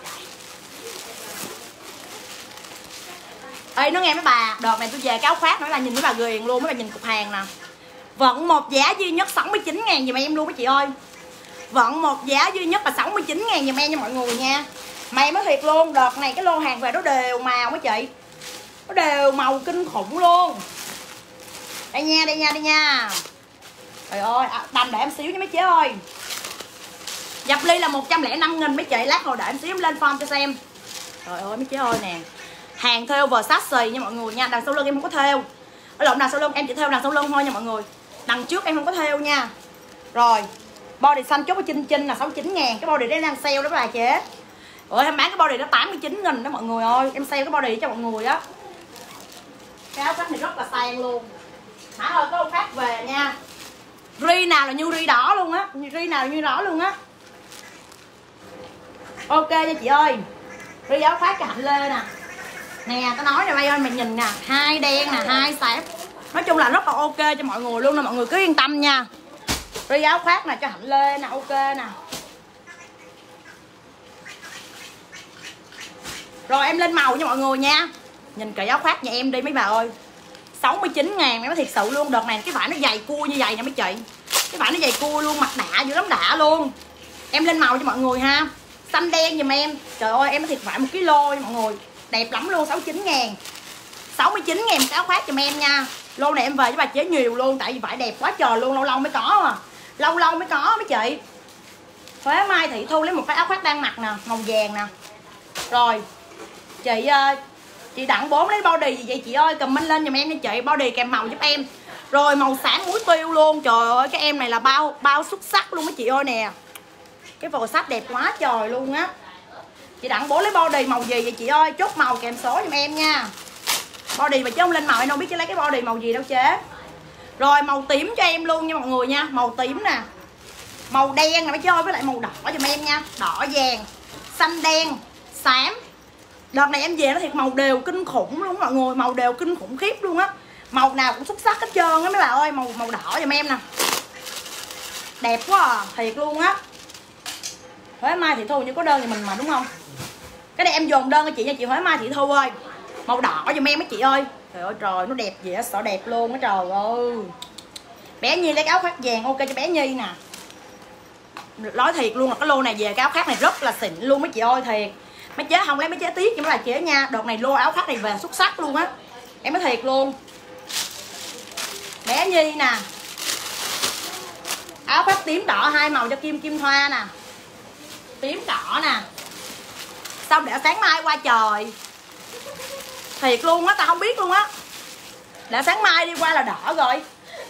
Ê nó nghe mấy bà, đợt này tôi về cái áo khoác nữa là nhìn mấy bà ghiền luôn, mấy bà nhìn cục hàng nè. Vẫn một giá duy nhất sáu mươi chín ngàn giùm em luôn mấy chị ơi. Vẫn một giá duy nhất là sáu mươi chín ngàn giùm em nha mọi người nha. Mày mới thiệt luôn, đợt này cái lô hàng về nó đều màu mấy chị. Nó đều màu kinh khủng luôn. Đây nha, đây nha, đây nha. Trời ơi, đầm để em xíu nha mấy chế ơi. Dập ly là một trăm lẻ năm nghìn mấy chị. Lát hồi để em xíu em lên form cho xem. Trời ơi mấy chế ơi nè. Hàng thêu Versace nha mọi người nha. Đằng sau lưng em không có thêu. Ở lộn đằng sau lưng em chỉ thêu đằng sau lưng thôi nha mọi người. Đằng trước em không có thêu nha. Rồi body xanh chốt với Chinh Chinh là sáu mươi chín ngàn. Cái body đấy đang sale đó bà chế. Ủa em bán cái body đó tám mươi chín nghìn đó mọi người ơi. Em sale cái body cho mọi người á. Cái áo khoác này rất là sang luôn. Hả ơi có áo khoác về nha. Ri nào là như ri đỏ luôn á. Ri nào là như đỏ luôn á. Ok nha chị ơi. Ri áo khoác cho Hạnh Lê nè. Nè tao nói nè bay ơi mày nhìn nè. Hai đen nè, hai xám. Nói chung là rất là ok cho mọi người luôn nè. Mọi người cứ yên tâm nha. Ri áo khoác nè cho Hạnh Lê nè. Ok nè. Rồi em lên màu nha mọi người nha. Nhìn kỹ áo khoác nhà em đi mấy bà ơi. Sáu mươi chín ngàn em nói thiệt sự luôn. Đợt này cái vải nó dày cua như vậy nè mấy chị. Cái vải nó dày cua luôn. Mặt đạ dữ lắm đã luôn. Em lên màu cho mọi người ha. Xanh đen giùm em. Trời ơi em nói thiệt vải một ký lô nha mọi người. Đẹp lắm luôn. Sáu mươi chín ngàn. Sáu mươi chín ngàn cái áo khoác giùm em nha. Lô này em về với bà chế nhiều luôn. Tại vì vải đẹp quá trời luôn. Lâu lâu mới có mà. Lâu lâu mới có mấy chị. Huế Mai Thị Thu lấy một cái áo khoác đang mặc nè, màu vàng nè. Rồi chị chị Đặng Bốn lấy body gì vậy chị ơi, comment lên giùm em nha chị, body kèm màu giúp em. Rồi màu xám muối tiêu luôn, trời ơi cái em này là bao bao xuất sắc luôn á chị ơi nè. Cái vò sách đẹp quá trời luôn á. Chị Đặng Bốn lấy body màu gì vậy chị ơi, chốt màu kèm số giùm em nha. Body mà chứ không lên màu em đâu biết chứ lấy cái body màu gì đâu chế. Rồi màu tím cho em luôn nha mọi người nha, màu tím nè, màu đen nè mấy chơi, với lại màu đỏ giùm em nha, đỏ vàng xanh đen xám. Đợt này em về nó thiệt màu đều kinh khủng luôn mọi người, màu đều kinh khủng khiếp luôn á, màu nào cũng xuất sắc hết trơn á mấy bà ơi. Màu màu đỏ giùm em nè, đẹp quá à, thiệt luôn á. Huế Mai Thị Thu như có đơn thì mình mà đúng không. Cái này em dồn đơn cho chị nha chị Huế Mai Thị Thu ơi, màu đỏ giùm em mấy chị ơi. Trời ơi trời, nó đẹp gì á, sợ đẹp luôn á trời ơi. Bé Nhi lấy cái áo khoác vàng ok cho bé Nhi nè. Nói thiệt luôn là cái lô này về cái áo khoác này rất là xịn luôn mấy chị ơi, thiệt. Mấy chế không lấy mấy chế tiếc nhưng mà là chế nha. Đợt này lô áo khoác này về xuất sắc luôn á, em nói thiệt luôn. Bé Nhi nè, áo khoác tím đỏ hai màu cho Kim Kim Thoa nè, tím đỏ nè. Xong để sáng mai qua trời, thiệt luôn á, tao không biết luôn á. Để sáng mai đi qua là đỏ rồi,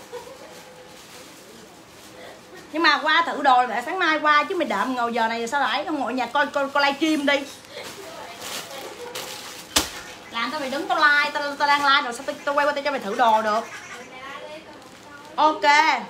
nhưng mà qua thử đồ để sáng mai qua chứ mày đợi ngồi giờ này sao lại không ngồi nhà coi coi coi livestream đi. Làm tao mày đứng tao like, tao tao đang like rồi sao tao, tao quay qua tao cho mày thử đồ được. Ok.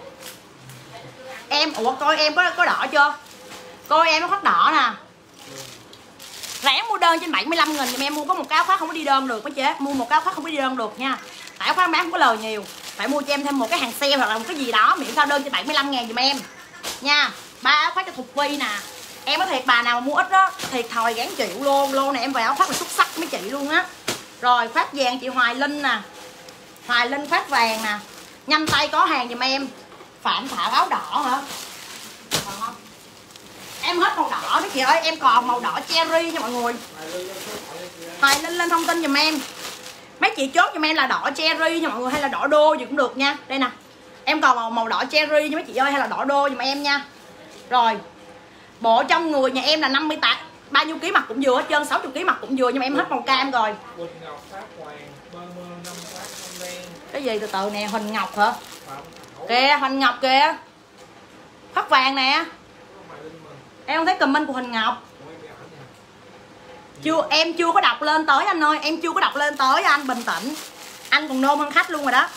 Em ủa coi em có có đỏ chưa? Coi em nó khoác đỏ nè. Rẻ mua đơn trên bảy mươi lăm nghìn, em mua có một cái áo khoác không có đi đơn được mấy chế. Mua một cái áo khoác không có đi đơn được nha. Tại áo khoác bán không có lời nhiều. Phải mua cho em thêm một cái hàng sale hoặc là một cái gì đó miễn sao đơn trên bảy mươi lăm ngàn giùm em nha. Ba áo khoác cho Thục Vi nè. Em có thiệt bà nào mà mua ít đó thiệt thòi gán chịu luôn. Lô này em về áo khoác là xuất sắc mấy chị luôn á. Rồi khoác vàng chị Hoài Linh nè, Hoài Linh khoác vàng nè, nhanh tay có hàng giùm em. Phạm Thảo áo đỏ hả? Còn không? Em hết màu đỏ mấy chị ơi, em còn màu đỏ cherry nha mọi người. Hoài Linh lên thông tin giùm em. Mấy chị chốt giùm em là đỏ cherry nha mọi người, hay là đỏ đô gì cũng được nha. Đây nè, em còn màu, màu đỏ cherry nha mấy chị ơi, hay là đỏ đô giùm em nha. Rồi bộ trong người nhà em là năm mươi tám, bao nhiêu ký mặt cũng vừa hết trơn, sáu mươi ký mặt cũng vừa, nhưng mà em hết màu cam rồi. Cái gì từ từ nè, Huỳnh Ngọc hả? Kìa Huỳnh Ngọc kìa, khoác vàng nè. Em không thấy comment của Huỳnh Ngọc. Chưa, em chưa có đọc lên tới anh ơi, em chưa có đọc lên tới anh, bình tĩnh. Anh còn nôn hơn khách luôn rồi đó.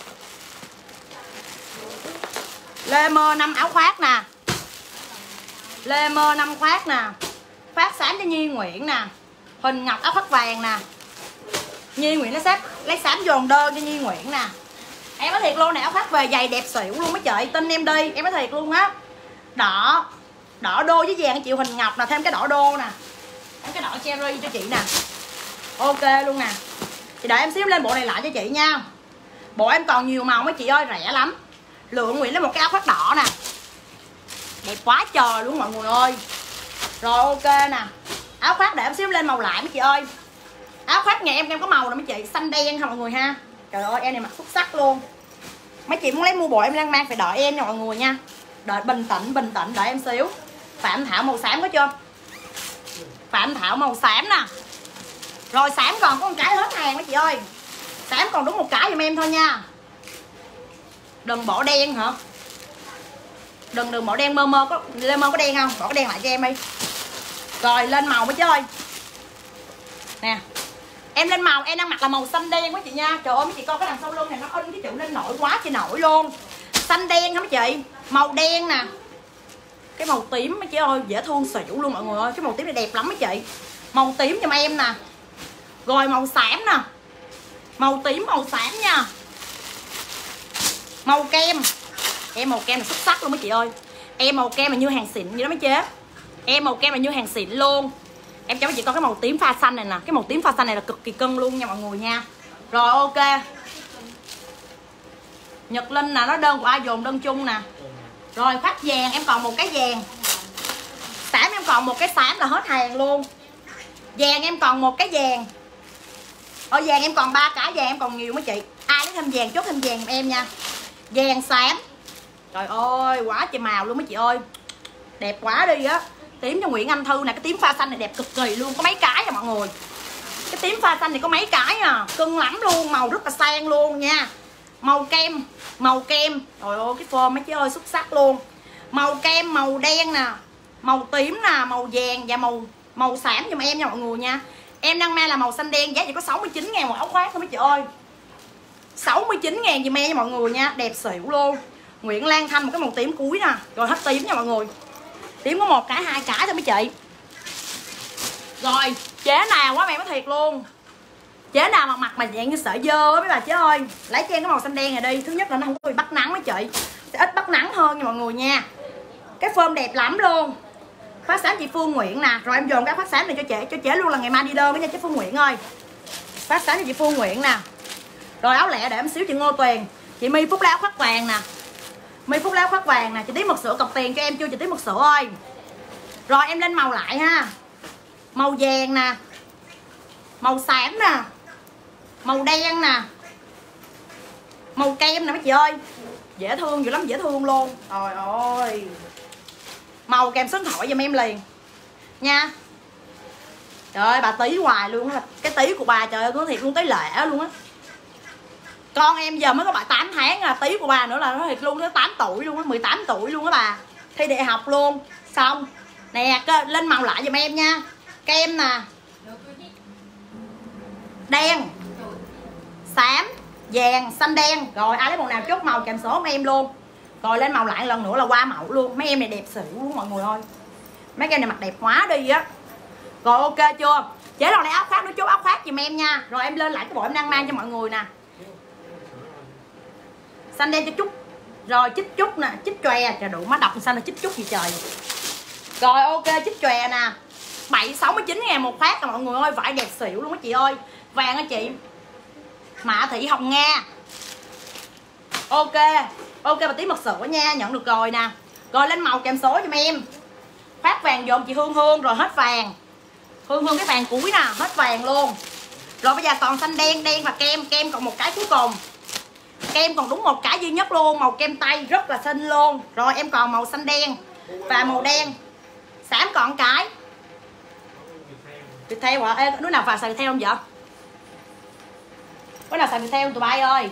Lê Mơ năm áo khoác nè, Lê Mơ năm khoác nè, khoác xám cho Nhi Nguyễn nè, Huỳnh Ngọc áo khoác vàng nè. Nhi Nguyễn nó xếp lấy xám dồn đơn cho Nhi Nguyễn nè. Em nói thiệt luôn này, áo khoác về giày đẹp xỉu luôn mấy chị, tin em đi, em nói thiệt luôn á. Đỏ, đỏ đô với vàng chị Huỳnh Ngọc nè, thêm cái đỏ đô nè, thêm cái đỏ cherry cho chị nè. Ok luôn nè. Chị đợi em xíu lên bộ này lại cho chị nha. Bộ em còn nhiều màu mấy chị ơi, rẻ lắm. Lượng Nguyễn lấy một cái áo khoác đỏ nè, đẹp quá trời luôn mọi người ơi. Rồi ok nè, áo khoác để em xíu lên màu lại mấy chị ơi. Áo khoác nhà em em có màu nè mấy chị, xanh đen ha mọi người ha. Trời ơi em này mặc xuất sắc luôn. Mấy chị muốn lấy mua bộ em đang mang phải đợi em nha mọi người nha. Đợi bình tĩnh, bình tĩnh đợi em xíu. Phạm Thảo màu xám có chưa? Phạm Thảo màu xám nè. Rồi xám còn có một cái hết hàng mấy chị ơi. Xám còn đúng một cái giùm em thôi nha. Đừng bỏ đen hả? Đừng đừng bỏ đen, mơ mơ có Lê Mơ có đen không? Bỏ cái đen lại cho em đi. Rồi lên màu mấy chị ơi. Nè. Em lên màu em đang mặc là màu xanh đen mấy chị nha. Trời ơi mấy chị coi cái đằng sau lưng này nó in cái chữ lên nổi quá chị nổi luôn. Xanh đen hả mấy chị? Màu đen nè. Cái màu tím mấy chị ơi, dễ thương xỉu luôn mọi người ơi. Cái màu tím này đẹp lắm mấy chị. Màu tím giùm em nè. Rồi màu xám nè. Màu tím màu xám nha. Màu kem. Em màu kem là xuất sắc luôn mấy chị ơi. Em màu kem là như hàng xịn vậy đó mấy chế. Em màu kem là như hàng xịn luôn. Em cho mấy chị coi cái màu tím pha xanh này nè. Cái màu tím pha xanh này là cực kỳ cân luôn nha mọi người nha. Rồi ok. Nhật Linh nè, nó đơn của ai dồn đơn chung nè. Rồi khoác vàng em còn một cái vàng. Xám em còn một cái xám là hết hàng luôn. Vàng em còn một cái vàng. Ở vàng em còn ba cái, vàng em còn nhiều mấy chị. Ai lấy thêm vàng chốt thêm vàng em nha. Vàng xám. Trời ơi quá trời màu luôn mấy chị ơi. Đẹp quá đi á. Tím cho Nguyễn Anh Thư nè. Cái tím pha xanh này đẹp cực kỳ luôn. Có mấy cái nha mọi người. Cái tím pha xanh này có mấy cái à. Cưng lắm luôn. Màu rất là sang luôn nha. Màu kem. Màu kem. Trời ơi cái form mấy chị ơi xuất sắc luôn. Màu kem, màu đen nè, màu tím nè, màu vàng và màu màu xám giùm em nha mọi người nha. Em đang mang là màu xanh đen. Giá chỉ có sáu mươi chín ngàn một áo khoác thôi mấy chị ơi. Sáu mươi chín ngàn giùm em nha mọi người nha. Đẹp xỉu luôn. Nguyễn Lan Thanh một cái màu tím cuối nè. Rồi hết tím nha mọi người. Tím có một cái hai cái thôi mấy chị. Rồi chế nào quá mẹ nói thiệt luôn. Chế nào mà mặt mà dạng như sợi dơ á mấy bà chế ơi. Lấy cho em cái màu xanh đen này đi. Thứ nhất là nó không có bị bắt nắng mấy chị. Sẽ ít bắt nắng hơn nha mọi người nha. Cái form đẹp lắm luôn. Phát sáng chị Phương Nguyễn nè. Rồi em dồn cái phát sáng này cho chị cho chị luôn là ngày mai đi đơn với nha chị Phương Nguyễn ơi. Phát sáng cho chị Phương Nguyễn nè. Rồi áo lẹ để em xíu chị Ngô Tuyền. Chị My Phúc lá khoác vàng nè. My Phúc lá khoác vàng nè. Chị tí mực sữa cọc tiền cho em chưa chị tí mực sữa ơi. Rồi em lên màu lại ha. Màu vàng nè. Màu xám nè. Màu đen nè. Màu kem nè mấy chị ơi. Dễ thương dữ lắm, dễ thương luôn. Trời ơi. Màu kèm số điện thoại giùm em liền nha. Trời ơi bà tí hoài luôn á. Cái tí của bà trời ơi có thiệt luôn, tí lệ luôn á. Con em giờ mới có bà tám tháng à. Tí của bà nữa là nó thiệt luôn, nó tám tuổi luôn á, mười tám tuổi luôn á bà. Thi đại học luôn. Xong nè lên màu lại giùm em nha. Kem nè. Đen. Xám. Vàng, xanh đen. Rồi ai lấy màu nào chốt màu kèm số của em luôn. Rồi lên màu lại lần nữa là qua mẫu luôn. Mấy em này đẹp xỉu luôn mọi người ơi. Mấy em này mặc đẹp quá đi á. Rồi ok chưa. Chế rồi lấy áo khoác, nó chốt áo khoác giùm em nha. Rồi em lên lại cái bộ em đang mang cho mọi người nè. Xanh đen cho chút. Rồi chích chút nè, chích chòe. Trời đủ má đọc xanh là chích chút gì trời. Rồi ok chích chòe nè. Bảy sáu mươi chín ngàn một phát rồi mọi người ơi. Vải đẹp xỉu luôn á chị ơi. Vàng á chị. Mã Thị Hồng Nga. Ok. Ok bà tí mật sữa nha. Nhận được rồi nè. Rồi lên màu kèm số cho em. Phát vàng dồn chị Hương Hương. Rồi hết vàng. Hương Hương cái vàng cuối nè. Hết vàng luôn. Rồi bây giờ còn xanh đen. Đen và kem. Kem còn một cái cuối cùng. Kem còn đúng một cái duy nhất luôn. Màu kem tay rất là xinh luôn. Rồi em còn màu xanh đen và màu đen. Xám còn cái Việt theo hả? Ê, đứa nào phải xài theo không vậy? Có nào xài theo tụi bay ơi.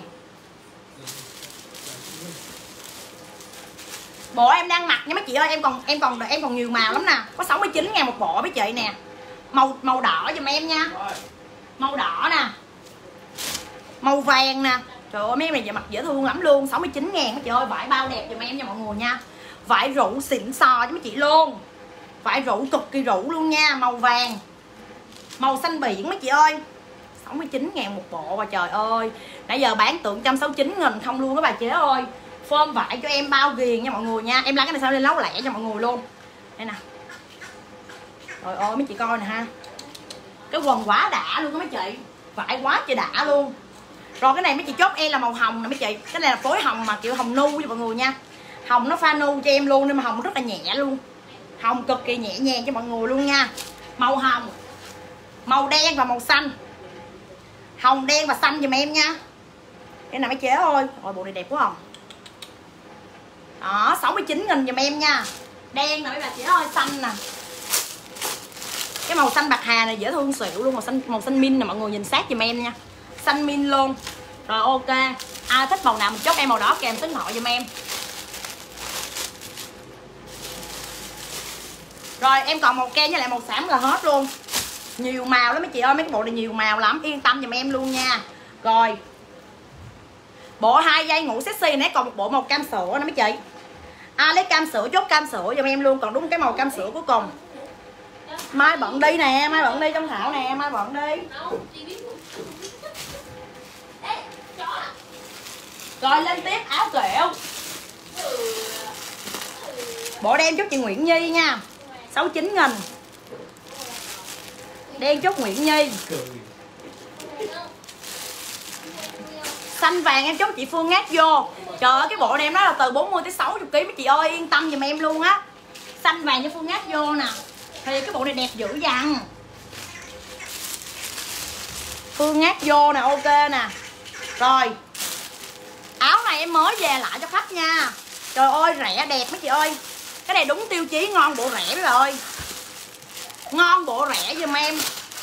Bộ em đang mặc nha mấy chị ơi. Em còn em còn em còn nhiều màu lắm nè. Có sáu mươi chín ngàn một bộ mấy chị nè. Màu màu đỏ giùm em nha. Màu đỏ nè. Màu vàng nè. Trời ơi mấy em này giờ mặc dễ thương lắm luôn. Sáu mươi chín ngàn mấy chị ơi. Vải bao đẹp giùm em nha mọi người nha. Vải rượu xịn sò cho mấy chị luôn. Vải rượu cực kỳ rượu luôn nha. Màu vàng. Màu xanh biển mấy chị ơi. Sáu mươi chín ngàn một bộ. Và trời ơi nãy giờ bán tượng một trăm sáu mươi chín nghìn không luôn đó bà chế ơi. Phơm vải cho em bao ghiền nha mọi người nha. Em lấy cái này sao lên nấu lẻ cho mọi người luôn. Đây nè. Trời ơi mấy chị coi nè ha. Cái quần quá đã luôn đó mấy chị. Vải quá trời đã luôn. Rồi cái này mấy chị chốt em là màu hồng nè mấy chị. Cái này là phối hồng mà kiểu hồng nu cho mọi người nha. Hồng nó pha nu cho em luôn. Nên mà hồng rất là nhẹ luôn. Hồng cực kỳ nhẹ nhàng cho mọi người luôn nha. Màu hồng. Màu đen và màu xanh. Hồng đen và xanh giùm em nha. Cái này mấy chế ơi. Rồi bộ này đẹp quá không. Đó sáu mươi chín nghìn giùm em nha. Đen nè mấy bà chị ơi. Xanh nè. Cái màu xanh bạc hà này dễ thương xịu luôn. Màu xanh màu xanh min nè mọi người nhìn sát giùm em nha. Xanh min luôn. Rồi ok. Ai thích màu nào mình chốt em màu đỏ kèm số điện thoại giùm em. Rồi em còn màu kem với lại màu xám là hết luôn. Nhiều màu lắm mấy chị ơi. Mấy cái bộ này nhiều màu lắm. Yên tâm giùm em luôn nha. Rồi bộ hai dây ngủ sexy này còn một bộ màu cam sữa nè mấy chị. À lấy cam sữa chốt cam sữa giùm em luôn. Còn đúng cái màu cam sữa cuối cùng. Mai bận đi nè. Mai bận đi trong Thảo nè. Mai bận đi. Rồi lên tiếp áo kiểu. Bộ đen chốt chị Nguyễn Nhi nha. Sáu mươi chín nghìn. Đen chốt Nguyễn Nhi. Xanh vàng em chốt chị Phương Ngát vô. Trời ơi cái bộ này em nói là từ bốn mươi tới sáu mươi ký mấy chị ơi. Yên tâm giùm em luôn á. Xanh vàng cho Phương Ngát vô nè. Thì cái bộ này đẹp dữ dằn. Phương Ngát vô nè. Ok nè. Rồi áo này em mới về lại cho khách nha. Trời ơi rẻ đẹp mấy chị ơi. Cái này đúng tiêu chí ngon bộ rẻ mấy bà ơi. Ngon bộ rẻ giùm em.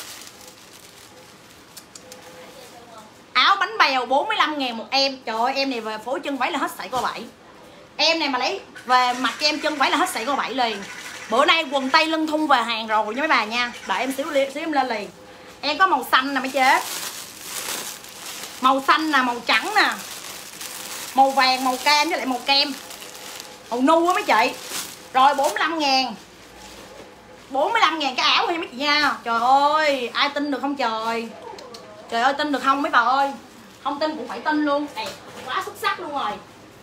Áo bánh bèo bốn mươi lăm ngàn một em. Trời ơi em này về phối chân váy là hết sảy co bảy. Em này mà lấy về mặc cho em chân váy là hết sảy co bảy liền. Bữa nay quần tây lưng thun về hàng rồi nha mấy bà nha. Đợi em xíu xíu em lên liền. Em có màu xanh nè mấy chế. Màu xanh nè, màu trắng nè, màu vàng, màu cam với lại màu kem. Màu nu á mấy chị. Rồi bốn mươi lăm ngàn. bốn mươi lăm ngàn cái áo thôi mấy chị nha. Trời ơi, ai tin được không trời. Trời ơi tin được không mấy bà ơi. Không tin cũng phải tin luôn. Đẹp, quá xuất sắc luôn rồi.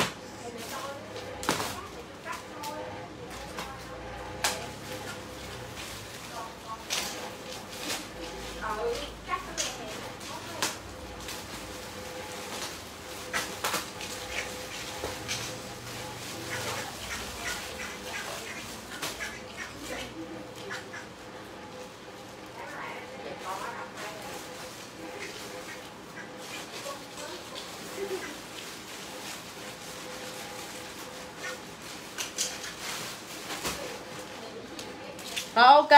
Rồi ok.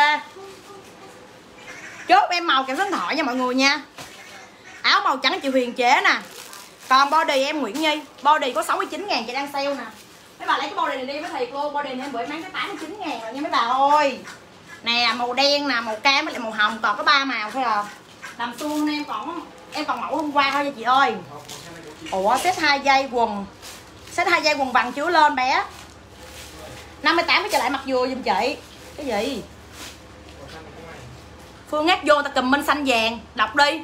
Chốt em màu kèm số điện thoại nha mọi người nha. Áo màu trắng chị Huyền chế nè. Còn body em Nguyễn Nhi, body có sáu mươi chín ngàn chị đang sale nè. Mấy bà lấy cái body này đi mới thiệt luôn. Body này em bữa bán tới tám mươi chín ngàn rồi nha mấy bà ơi. Nè màu đen nè, màu cam với lại màu hồng. Còn có ba màu thôi à. Làm xuông em còn em còn mẫu hôm qua thôi nha chị ơi. Ủa set hai dây quần. Set hai dây quần vàng chứa lên bé. năm mươi tám mới trở lại mặc vừa giùm chị. Cái gì? Phương ngắt vô ta comment xanh vàng. Đọc đi.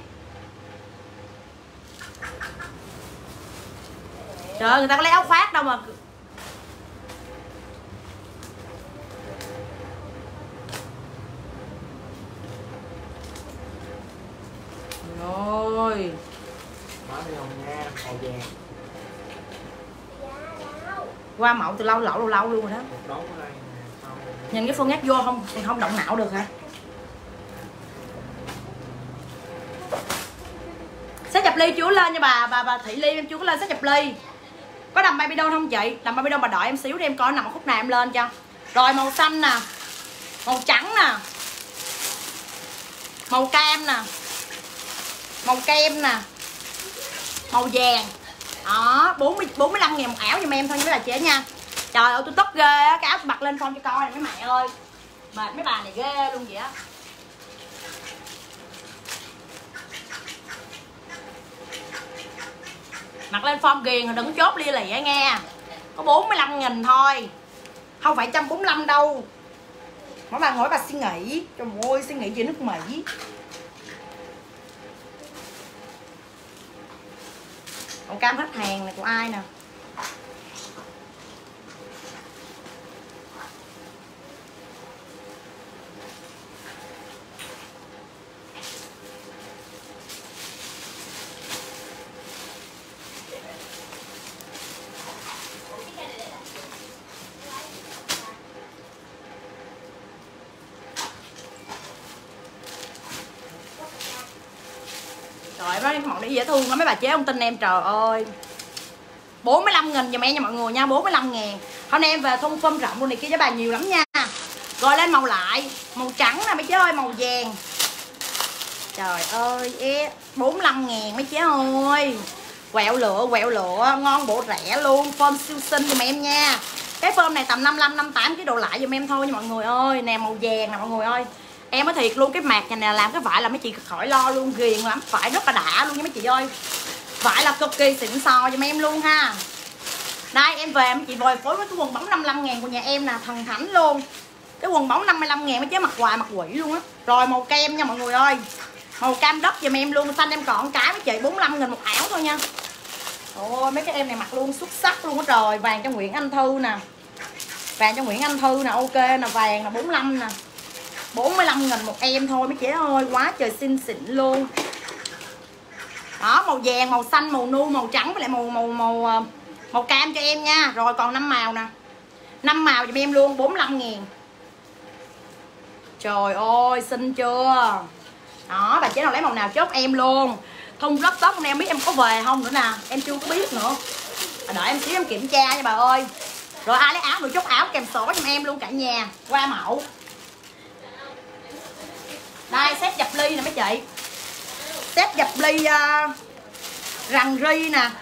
Trời ơi, người ta có lấy áo khoác đâu mà. Rồi. Qua mẫu từ lâu lâu lâu lâu luôn rồi đó. Nhìn cái Phương ngắt vô không thì không động não được hả? Sách chập ly chú lên nha bà, bà bà Thị Ly em chưa có lên sách chập ly. Có đầm baby doll không chị? Đầm baby doll bà đợi em xíu đi em coi nằm ở khúc nào em lên cho. Rồi màu xanh nè, màu trắng nè, màu cam nè, màu kem nè, màu vàng. Đó, bốn mươi bốn mươi lăm ngàn một áo giùm em thôi nha mấy bà chị nha. Trời ơi tôi tức ghê á, cái áo tôi mặc lên phong cho coi này mấy mẹ ơi. Mệt mấy bà này ghê luôn vậy á. Mặc lên form ghiền rồi đừng chốt lia lịa nghe. Có bốn mươi lăm nghìn thôi. Không phải một trăm bốn mươi lăm đâu. Mỗi bà ngồi bà suy nghĩ. Trời ơi suy nghĩ chuyện nước Mỹ. Còn cam hết hàng này của ai nè. Trời ơi, món này dễ thương lắm mấy bà chế không tin em trời ơi. bốn mươi lăm nghìn giùm em nha mọi người nha, bốn mươi lăm ngàn. Hôm nay em về thun phơm rộng luôn này kia với bà nhiều lắm nha. Rồi lên màu lại, màu trắng nè mấy chế ơi, màu vàng. Trời ơi, é bốn mươi lăm ngàn mấy chế ơi. Quẹo lựa, quẹo lựa, ngon bộ rẻ luôn, phơm siêu xinh giùm em nha. Cái phơm này tầm năm mươi lăm, năm mươi tám cái độ lại giùm em thôi nha mọi người ơi. Nè màu vàng nè mọi người ơi. Em nói thiệt luôn, cái mạc này nè làm cái vải là mấy chị khỏi lo luôn, ghiền lắm, vải rất là đã luôn nha mấy chị ơi. Vải là cực kỳ xịn sò giùm em luôn ha. Đây em về mấy chị vòi phối với cái quần bóng năm mươi lăm ngàn của nhà em nè, thần thánh luôn. Cái quần bóng năm mươi lăm ngàn mấy chế mặc hoài mặc quỷ luôn á. Rồi màu kem nha mọi người ơi. Màu cam đất giùm em luôn, xanh em còn cái mấy chị bốn mươi lăm nghìn một áo thôi nha. Ôi mấy cái em này mặc luôn xuất sắc luôn á trời. Vàng cho Nguyễn Anh Thư nè. Vàng cho Nguyễn Anh Thư nè, ok nè, vàng là bốn mươi lăm nè. bốn mươi lăm nghìn một em thôi mấy chế ơi, quá trời xinh xịn luôn. Đó, màu vàng, màu xanh, màu nu, màu trắng với lại màu màu màu màu cam cho em nha. Rồi còn năm màu nè. năm màu giùm em luôn, bốn mươi lăm ngàn. Trời ơi, xinh chưa? Đó, bà chế nào lấy màu nào chốt em luôn. Thun lót tóc hôm nay em biết em có về không nữa nè, em chưa có biết nữa. Đợi em xíu em kiểm tra nha bà ơi. Rồi ai lấy áo được chốt áo kèm sổ giùm em luôn cả nhà. Qua mẫu. Đây set dập ly nè mấy chị. Set dập ly uh, rằn ri nè.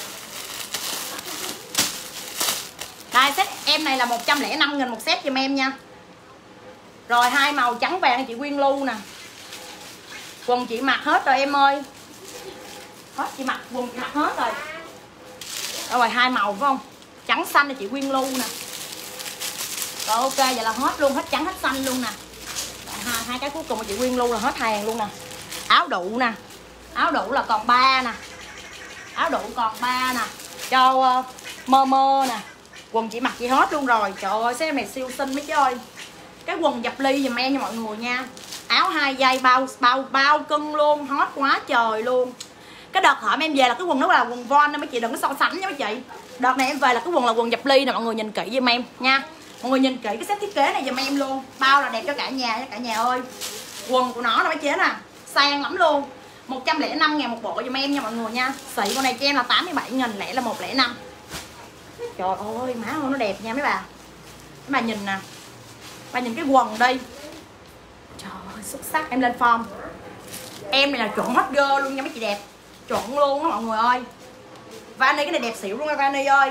Đây set em này là một trăm lẻ năm nghìn một set giùm em nha. Rồi hai màu trắng vàng chị Quyên Lưu nè. Quần chị mặc hết rồi em ơi. Hết chị mặc, quần chị mặc hết rồi. Rồi hai màu phải không? Trắng xanh là chị Quyên Lưu nè. Rồi ok vậy là hết luôn, hết trắng hết xanh luôn nè. Hai, hai cái cuối cùng của chị Quyên Lưu là hết hàng luôn nè. Áo đụ nè. Áo đụ là còn ba nè. Áo đụ còn ba nè. Cho uh, mơ mơ nè. Quần chị mặc chị hết luôn rồi. Trời ơi xe này siêu xinh mấy chứ ơi. Cái quần dập ly giùm em nha mọi người nha. Áo hai dây bao bao bao cân luôn, hot quá trời luôn. Cái đợt hỏi em về là cái quần đó là quần von nên mấy chị đừng có so sánh nha mấy chị. Đợt này em về là cái quần là quần dập ly nè, mọi người nhìn kỹ giùm em nha. Mọi người nhìn kỹ cái set thiết kế này giùm em luôn. Bao là đẹp cho cả nhà nha cả nhà ơi. Quần của nó là mấy chế nè, sang lắm luôn. Một trăm lẻ năm ngàn một bộ giùm em nha mọi người nha. Xị con này cho em là tám mươi bảy nghìn, lẻ là một trăm lẻ năm. Trời ơi má ơi nó đẹp nha mấy bà. Mấy bà nhìn nè. Bà nhìn cái quần đi. Trời ơi xuất sắc, em lên form. Em này là chuẩn hot girl luôn nha mấy chị đẹp. Chuẩn luôn á mọi người ơi. Vani cái này đẹp xỉu luôn nha Vani ơi.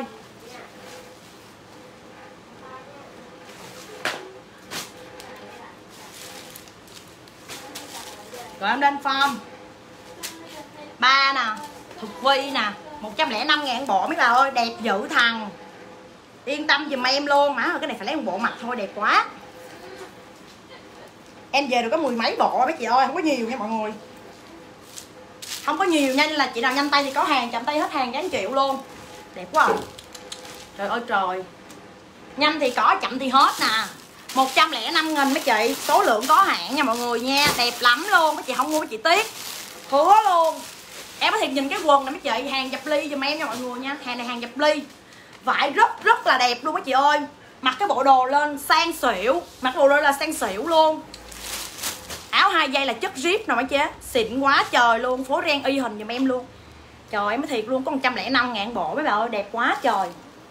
Rồi em lên form. Ba nè, Thực Vi nè, một trăm lẻ năm ngàn bộ mấy bà ơi, đẹp dữ thằng. Yên tâm giùm em luôn, má ơi cái này phải lấy một bộ mặt thôi, đẹp quá. Em về được có mười mấy bộ mấy chị ơi, không có nhiều nha mọi người. Không có nhiều nha, nên là chị nào nhanh tay thì có hàng, chậm tay hết hàng cả triệu luôn. Đẹp quá à. Trời ơi trời. Nhanh thì có, chậm thì hết nè. Một trăm lẻ năm nghìn mấy chị. Số lượng có hạn nha mọi người nha. Đẹp lắm luôn, mấy chị không mua mấy chị tiếc. Hứa luôn. Em có thể nhìn cái quần này mấy chị. Hàng dập ly giùm em nha mọi người nha. Hàng này hàng dập ly. Vải rất rất là đẹp luôn mấy chị ơi. Mặc cái bộ đồ lên sang xỉu. Mặc bộ đồ là sang xỉu luôn. Áo hai dây là chất zip nè mấy chế. Xịn quá trời luôn. Phố ren y hình giùm em luôn. Trời em nói thiệt luôn, có một trăm lẻ năm ngàn bộ mấy bà ơi, đẹp quá trời.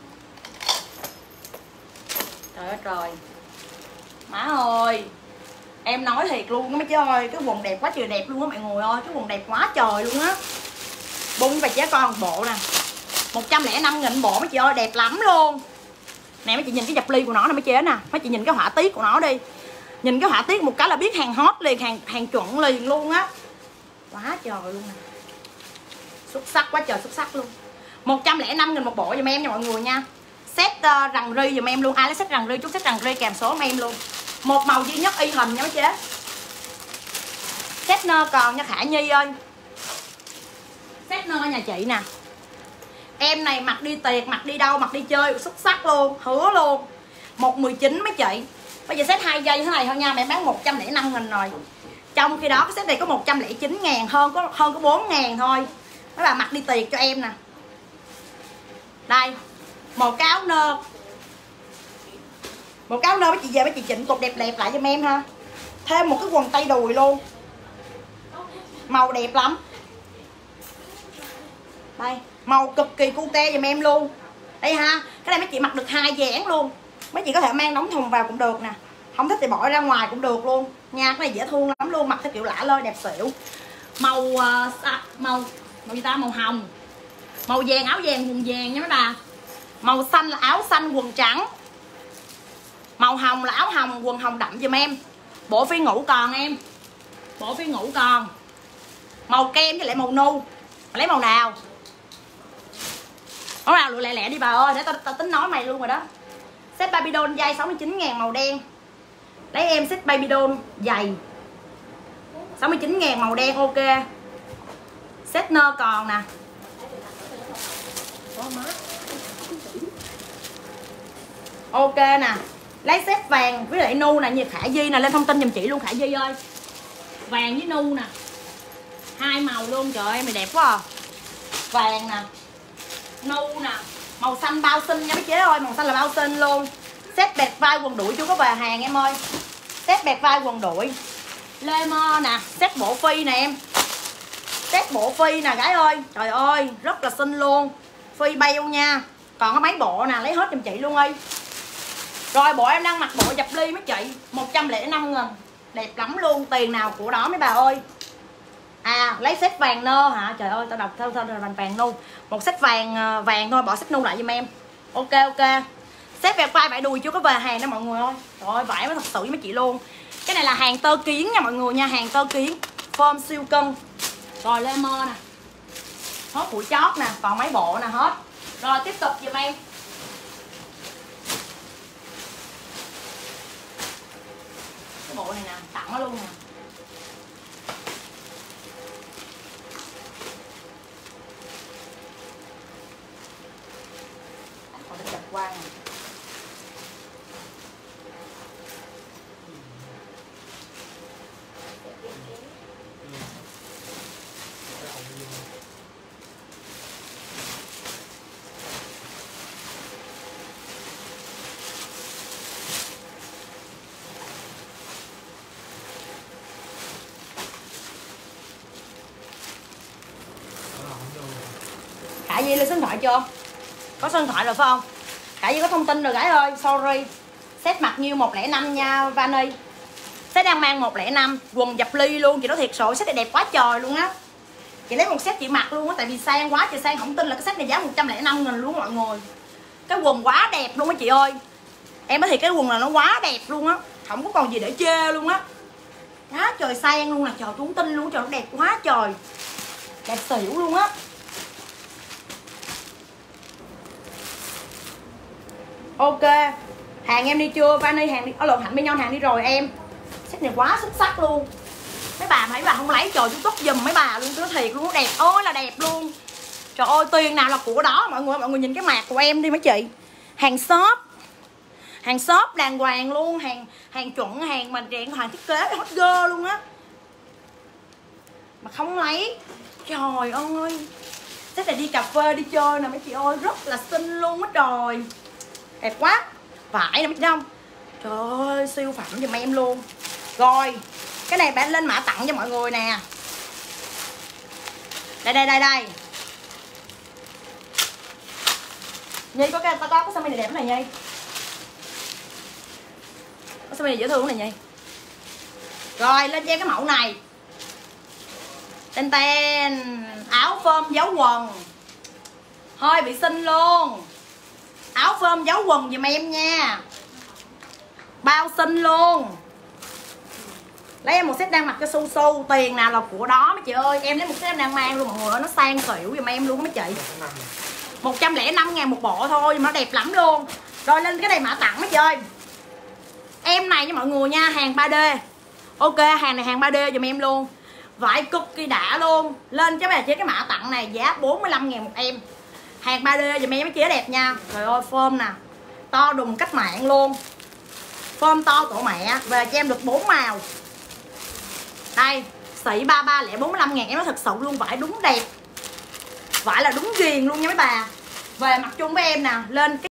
Trời ơi trời. Má ơi. Em nói thiệt luôn đó mấy chứ ơi, cái quần đẹp quá trời đẹp luôn á mọi người ơi, cái quần đẹp quá trời luôn á. Bung và chế con bộ nè. một trăm lẻ năm nghìn bộ mấy chị ơi, đẹp lắm luôn. Nè mấy chị nhìn cái dập ly của nó nè mấy chế nè, mấy chị nhìn cái họa tiết của nó đi. Nhìn cái họa tiết một cái là biết hàng hot liền, hàng hàng chuẩn liền luôn á. Quá trời luôn nè. Xuất sắc quá trời xuất sắc luôn. một trăm lẻ năm nghìn một bộ giùm em nha mọi người nha. Set uh, rằn ri giùm em luôn. Ai lấy set rằn ri chút set rằn ri kèm số em luôn. Một màu duy nhất y hình nha mấy chế. Set nơ còn nha Khả Nhi ơi. Set nơ nhà chị nè. Em này mặc đi tiệc, mặc đi đâu, mặc đi chơi xuất sắc luôn, hứa luôn. một mười chín mấy chị. Bây giờ set hai dây thế này thôi nha, mẹ bán một trăm lẻ năm nghìn rồi. Trong khi đó cái set này có một trăm lẻ chín ngàn, hơn có hơn có bốn ngàn thôi. Mấy bà mặc đi tiệc cho em nè. Đây, một cái áo nơ. Một cái áo nơ mấy chị về mấy chị chỉnh cột đẹp đẹp lại cho em ha. Thêm một cái quần tay đùi luôn. Màu đẹp lắm. Đây, màu cực kỳ cute giùm em luôn. Đây ha, cái này mấy chị mặc được hai dáng luôn. Mấy chị có thể mang đóng thùng vào cũng được nè. Không thích thì bỏ ra ngoài cũng được luôn nha. Cái này dễ thương lắm luôn, mặc theo kiểu lạ lơi đẹp xỉu. Màu uh, màu màu gì ta, màu hồng. Màu vàng áo vàng quần vàng nha mấy bà. Màu xanh là áo xanh quần trắng. Màu hồng là áo hồng quần hồng đậm giùm em. Bộ phi ngủ còn em. Bộ phi ngủ còn. Màu kem với lại màu nu. Lấy màu nào? Màu nào lựa lẹ lẹ đi bà ơi, để tao tao tính nói mày luôn rồi đó. Set baby doll dây sáu mươi chín ngàn màu đen. Lấy em set baby doll dày sáu mươi chín ngàn màu đen ok. Set nơ còn nè. Ok nè. Lấy set vàng với lại nu nè, như Khả Di nè, lên thông tin giùm chị luôn Khả Di ơi. Vàng với nu nè. Hai màu luôn, trời ơi em này đẹp quá à. Vàng nè, nu nè, màu xanh bao xinh nha mấy chế ơi, màu xanh là bao xinh luôn. Set bẹt vai quần đuổi chưa có về hàng em ơi. Set bẹt vai quần đuổi. Lê mơ nè, set bộ phi nè em. Set bộ phi nè gái ơi, trời ơi, rất là xinh luôn. Phi beo nha. Còn có mấy bộ nè, lấy hết giùm chị luôn đi. Rồi bộ em đang mặc bộ dập ly mấy chị, một trăm lẻ năm nghìn. Đẹp lắm luôn, tiền nào của đó mấy bà ơi. À, lấy set vàng nơ hả? Trời ơi, tao đọc theo theo vàng vàng nu. Một set vàng vàng thôi, bỏ set nu lại giùm em. Ok ok. Set vẹt vai vải đùi chưa có về hàng đó mọi người ơi. Trời ơi, vải mới thật sự với mấy chị luôn. Cái này là hàng tơ kiến nha mọi người nha, hàng tơ kiến. Form siêu cân. Rồi lê mơ nè. Hết mũi chót nè, còn mấy bộ nè hết. Rồi tiếp tục giùm em. Cái bộ này nè, tặng nó luôn nè. Còn nó chặt qua nè. Khả Di lên số điện thoại chưa? Có số điện thoại rồi phải không? Khả Di có thông tin rồi gái ơi, sorry. Set mặc nhiêu một không năm nha Vani. Set đang mang một không năm, quần dập ly luôn, chị nói thiệt sự set này đẹp quá trời luôn á. Chị lấy một set chị mặc luôn á, tại vì sang quá, chị sang không tin là cái set này giá một trăm lẻ năm nghìn luôn mọi người. Cái quần quá đẹp luôn á chị ơi. Em nói thiệt cái quần là nó quá đẹp luôn á, không có còn gì để chê luôn á. Quá trời sang luôn nè, trời tuấn tinh luôn, trời nó đẹp quá trời. Đẹp xỉu luôn á. Ok, hàng em đi chưa? Vani hàng đi, ở lộn Hạnh Mignon hàng đi rồi em. Set này quá xuất sắc luôn. Mấy bà mấy bà không lấy trời chú tốt giùm mấy bà luôn, tôi thiệt luôn, đẹp ơi là đẹp luôn. Trời ơi, tiền nào là của đó mọi người, mọi người nhìn cái mạc của em đi mấy chị. Hàng shop. Hàng shop đàng hoàng luôn, hàng hàng chuẩn, hàng mà rèn hàng thiết kế hot girl luôn á. Mà không lấy. Trời ơi. Set này đi cà phê đi chơi nè mấy chị ơi, rất là xinh luôn á trời. Đẹp quá. Vải nè mấy chị không? Trời ơi, siêu phẩm giùm em luôn. Rồi, cái này bạn lên mã tặng cho mọi người nè. Đây đây đây đây. Nhi có cái tao có cái sơ mi này đẹp này Nhi. Cái sơ mi này dễ thương này Nhi. Rồi, lên cho em cái mẫu này. Tên tên áo phơm dấu quần. Hơi bị xinh luôn. Áo phơm dấu quần giùm em nha. Bao xinh luôn. Lấy em một set đang mặc cho su su, tiền nào là của đó mấy chị ơi. Em lấy một set em đang mang luôn mọi người ơi, nó sang xỉu giùm em luôn mấy chị. Một trăm lẻ năm ngàn một bộ thôi nhưng mà nó đẹp lắm luôn. Rồi lên cái này mã tặng mấy chị ơi. Em này nha mọi người nha, hàng ba D. Ok, hàng này hàng ba D giùm em luôn. Vải cực kỳ đã luôn. Lên cho bà chế cái mã tặng này giá bốn mươi lăm ngàn một em. Hàng ba D giùm em mấy chị đẹp nha. Trời ơi, form nè, to đùng cách mạng luôn. Form to tổ mẹ. Về cho em được bốn màu. Đây, xỉ ba ba lẻ bốn mươi lăm ngàn. Em nói thật sự luôn, vải đúng đẹp. Vải là đúng ghiền luôn nha mấy bà. Về mặc chung với em nè. Lên cái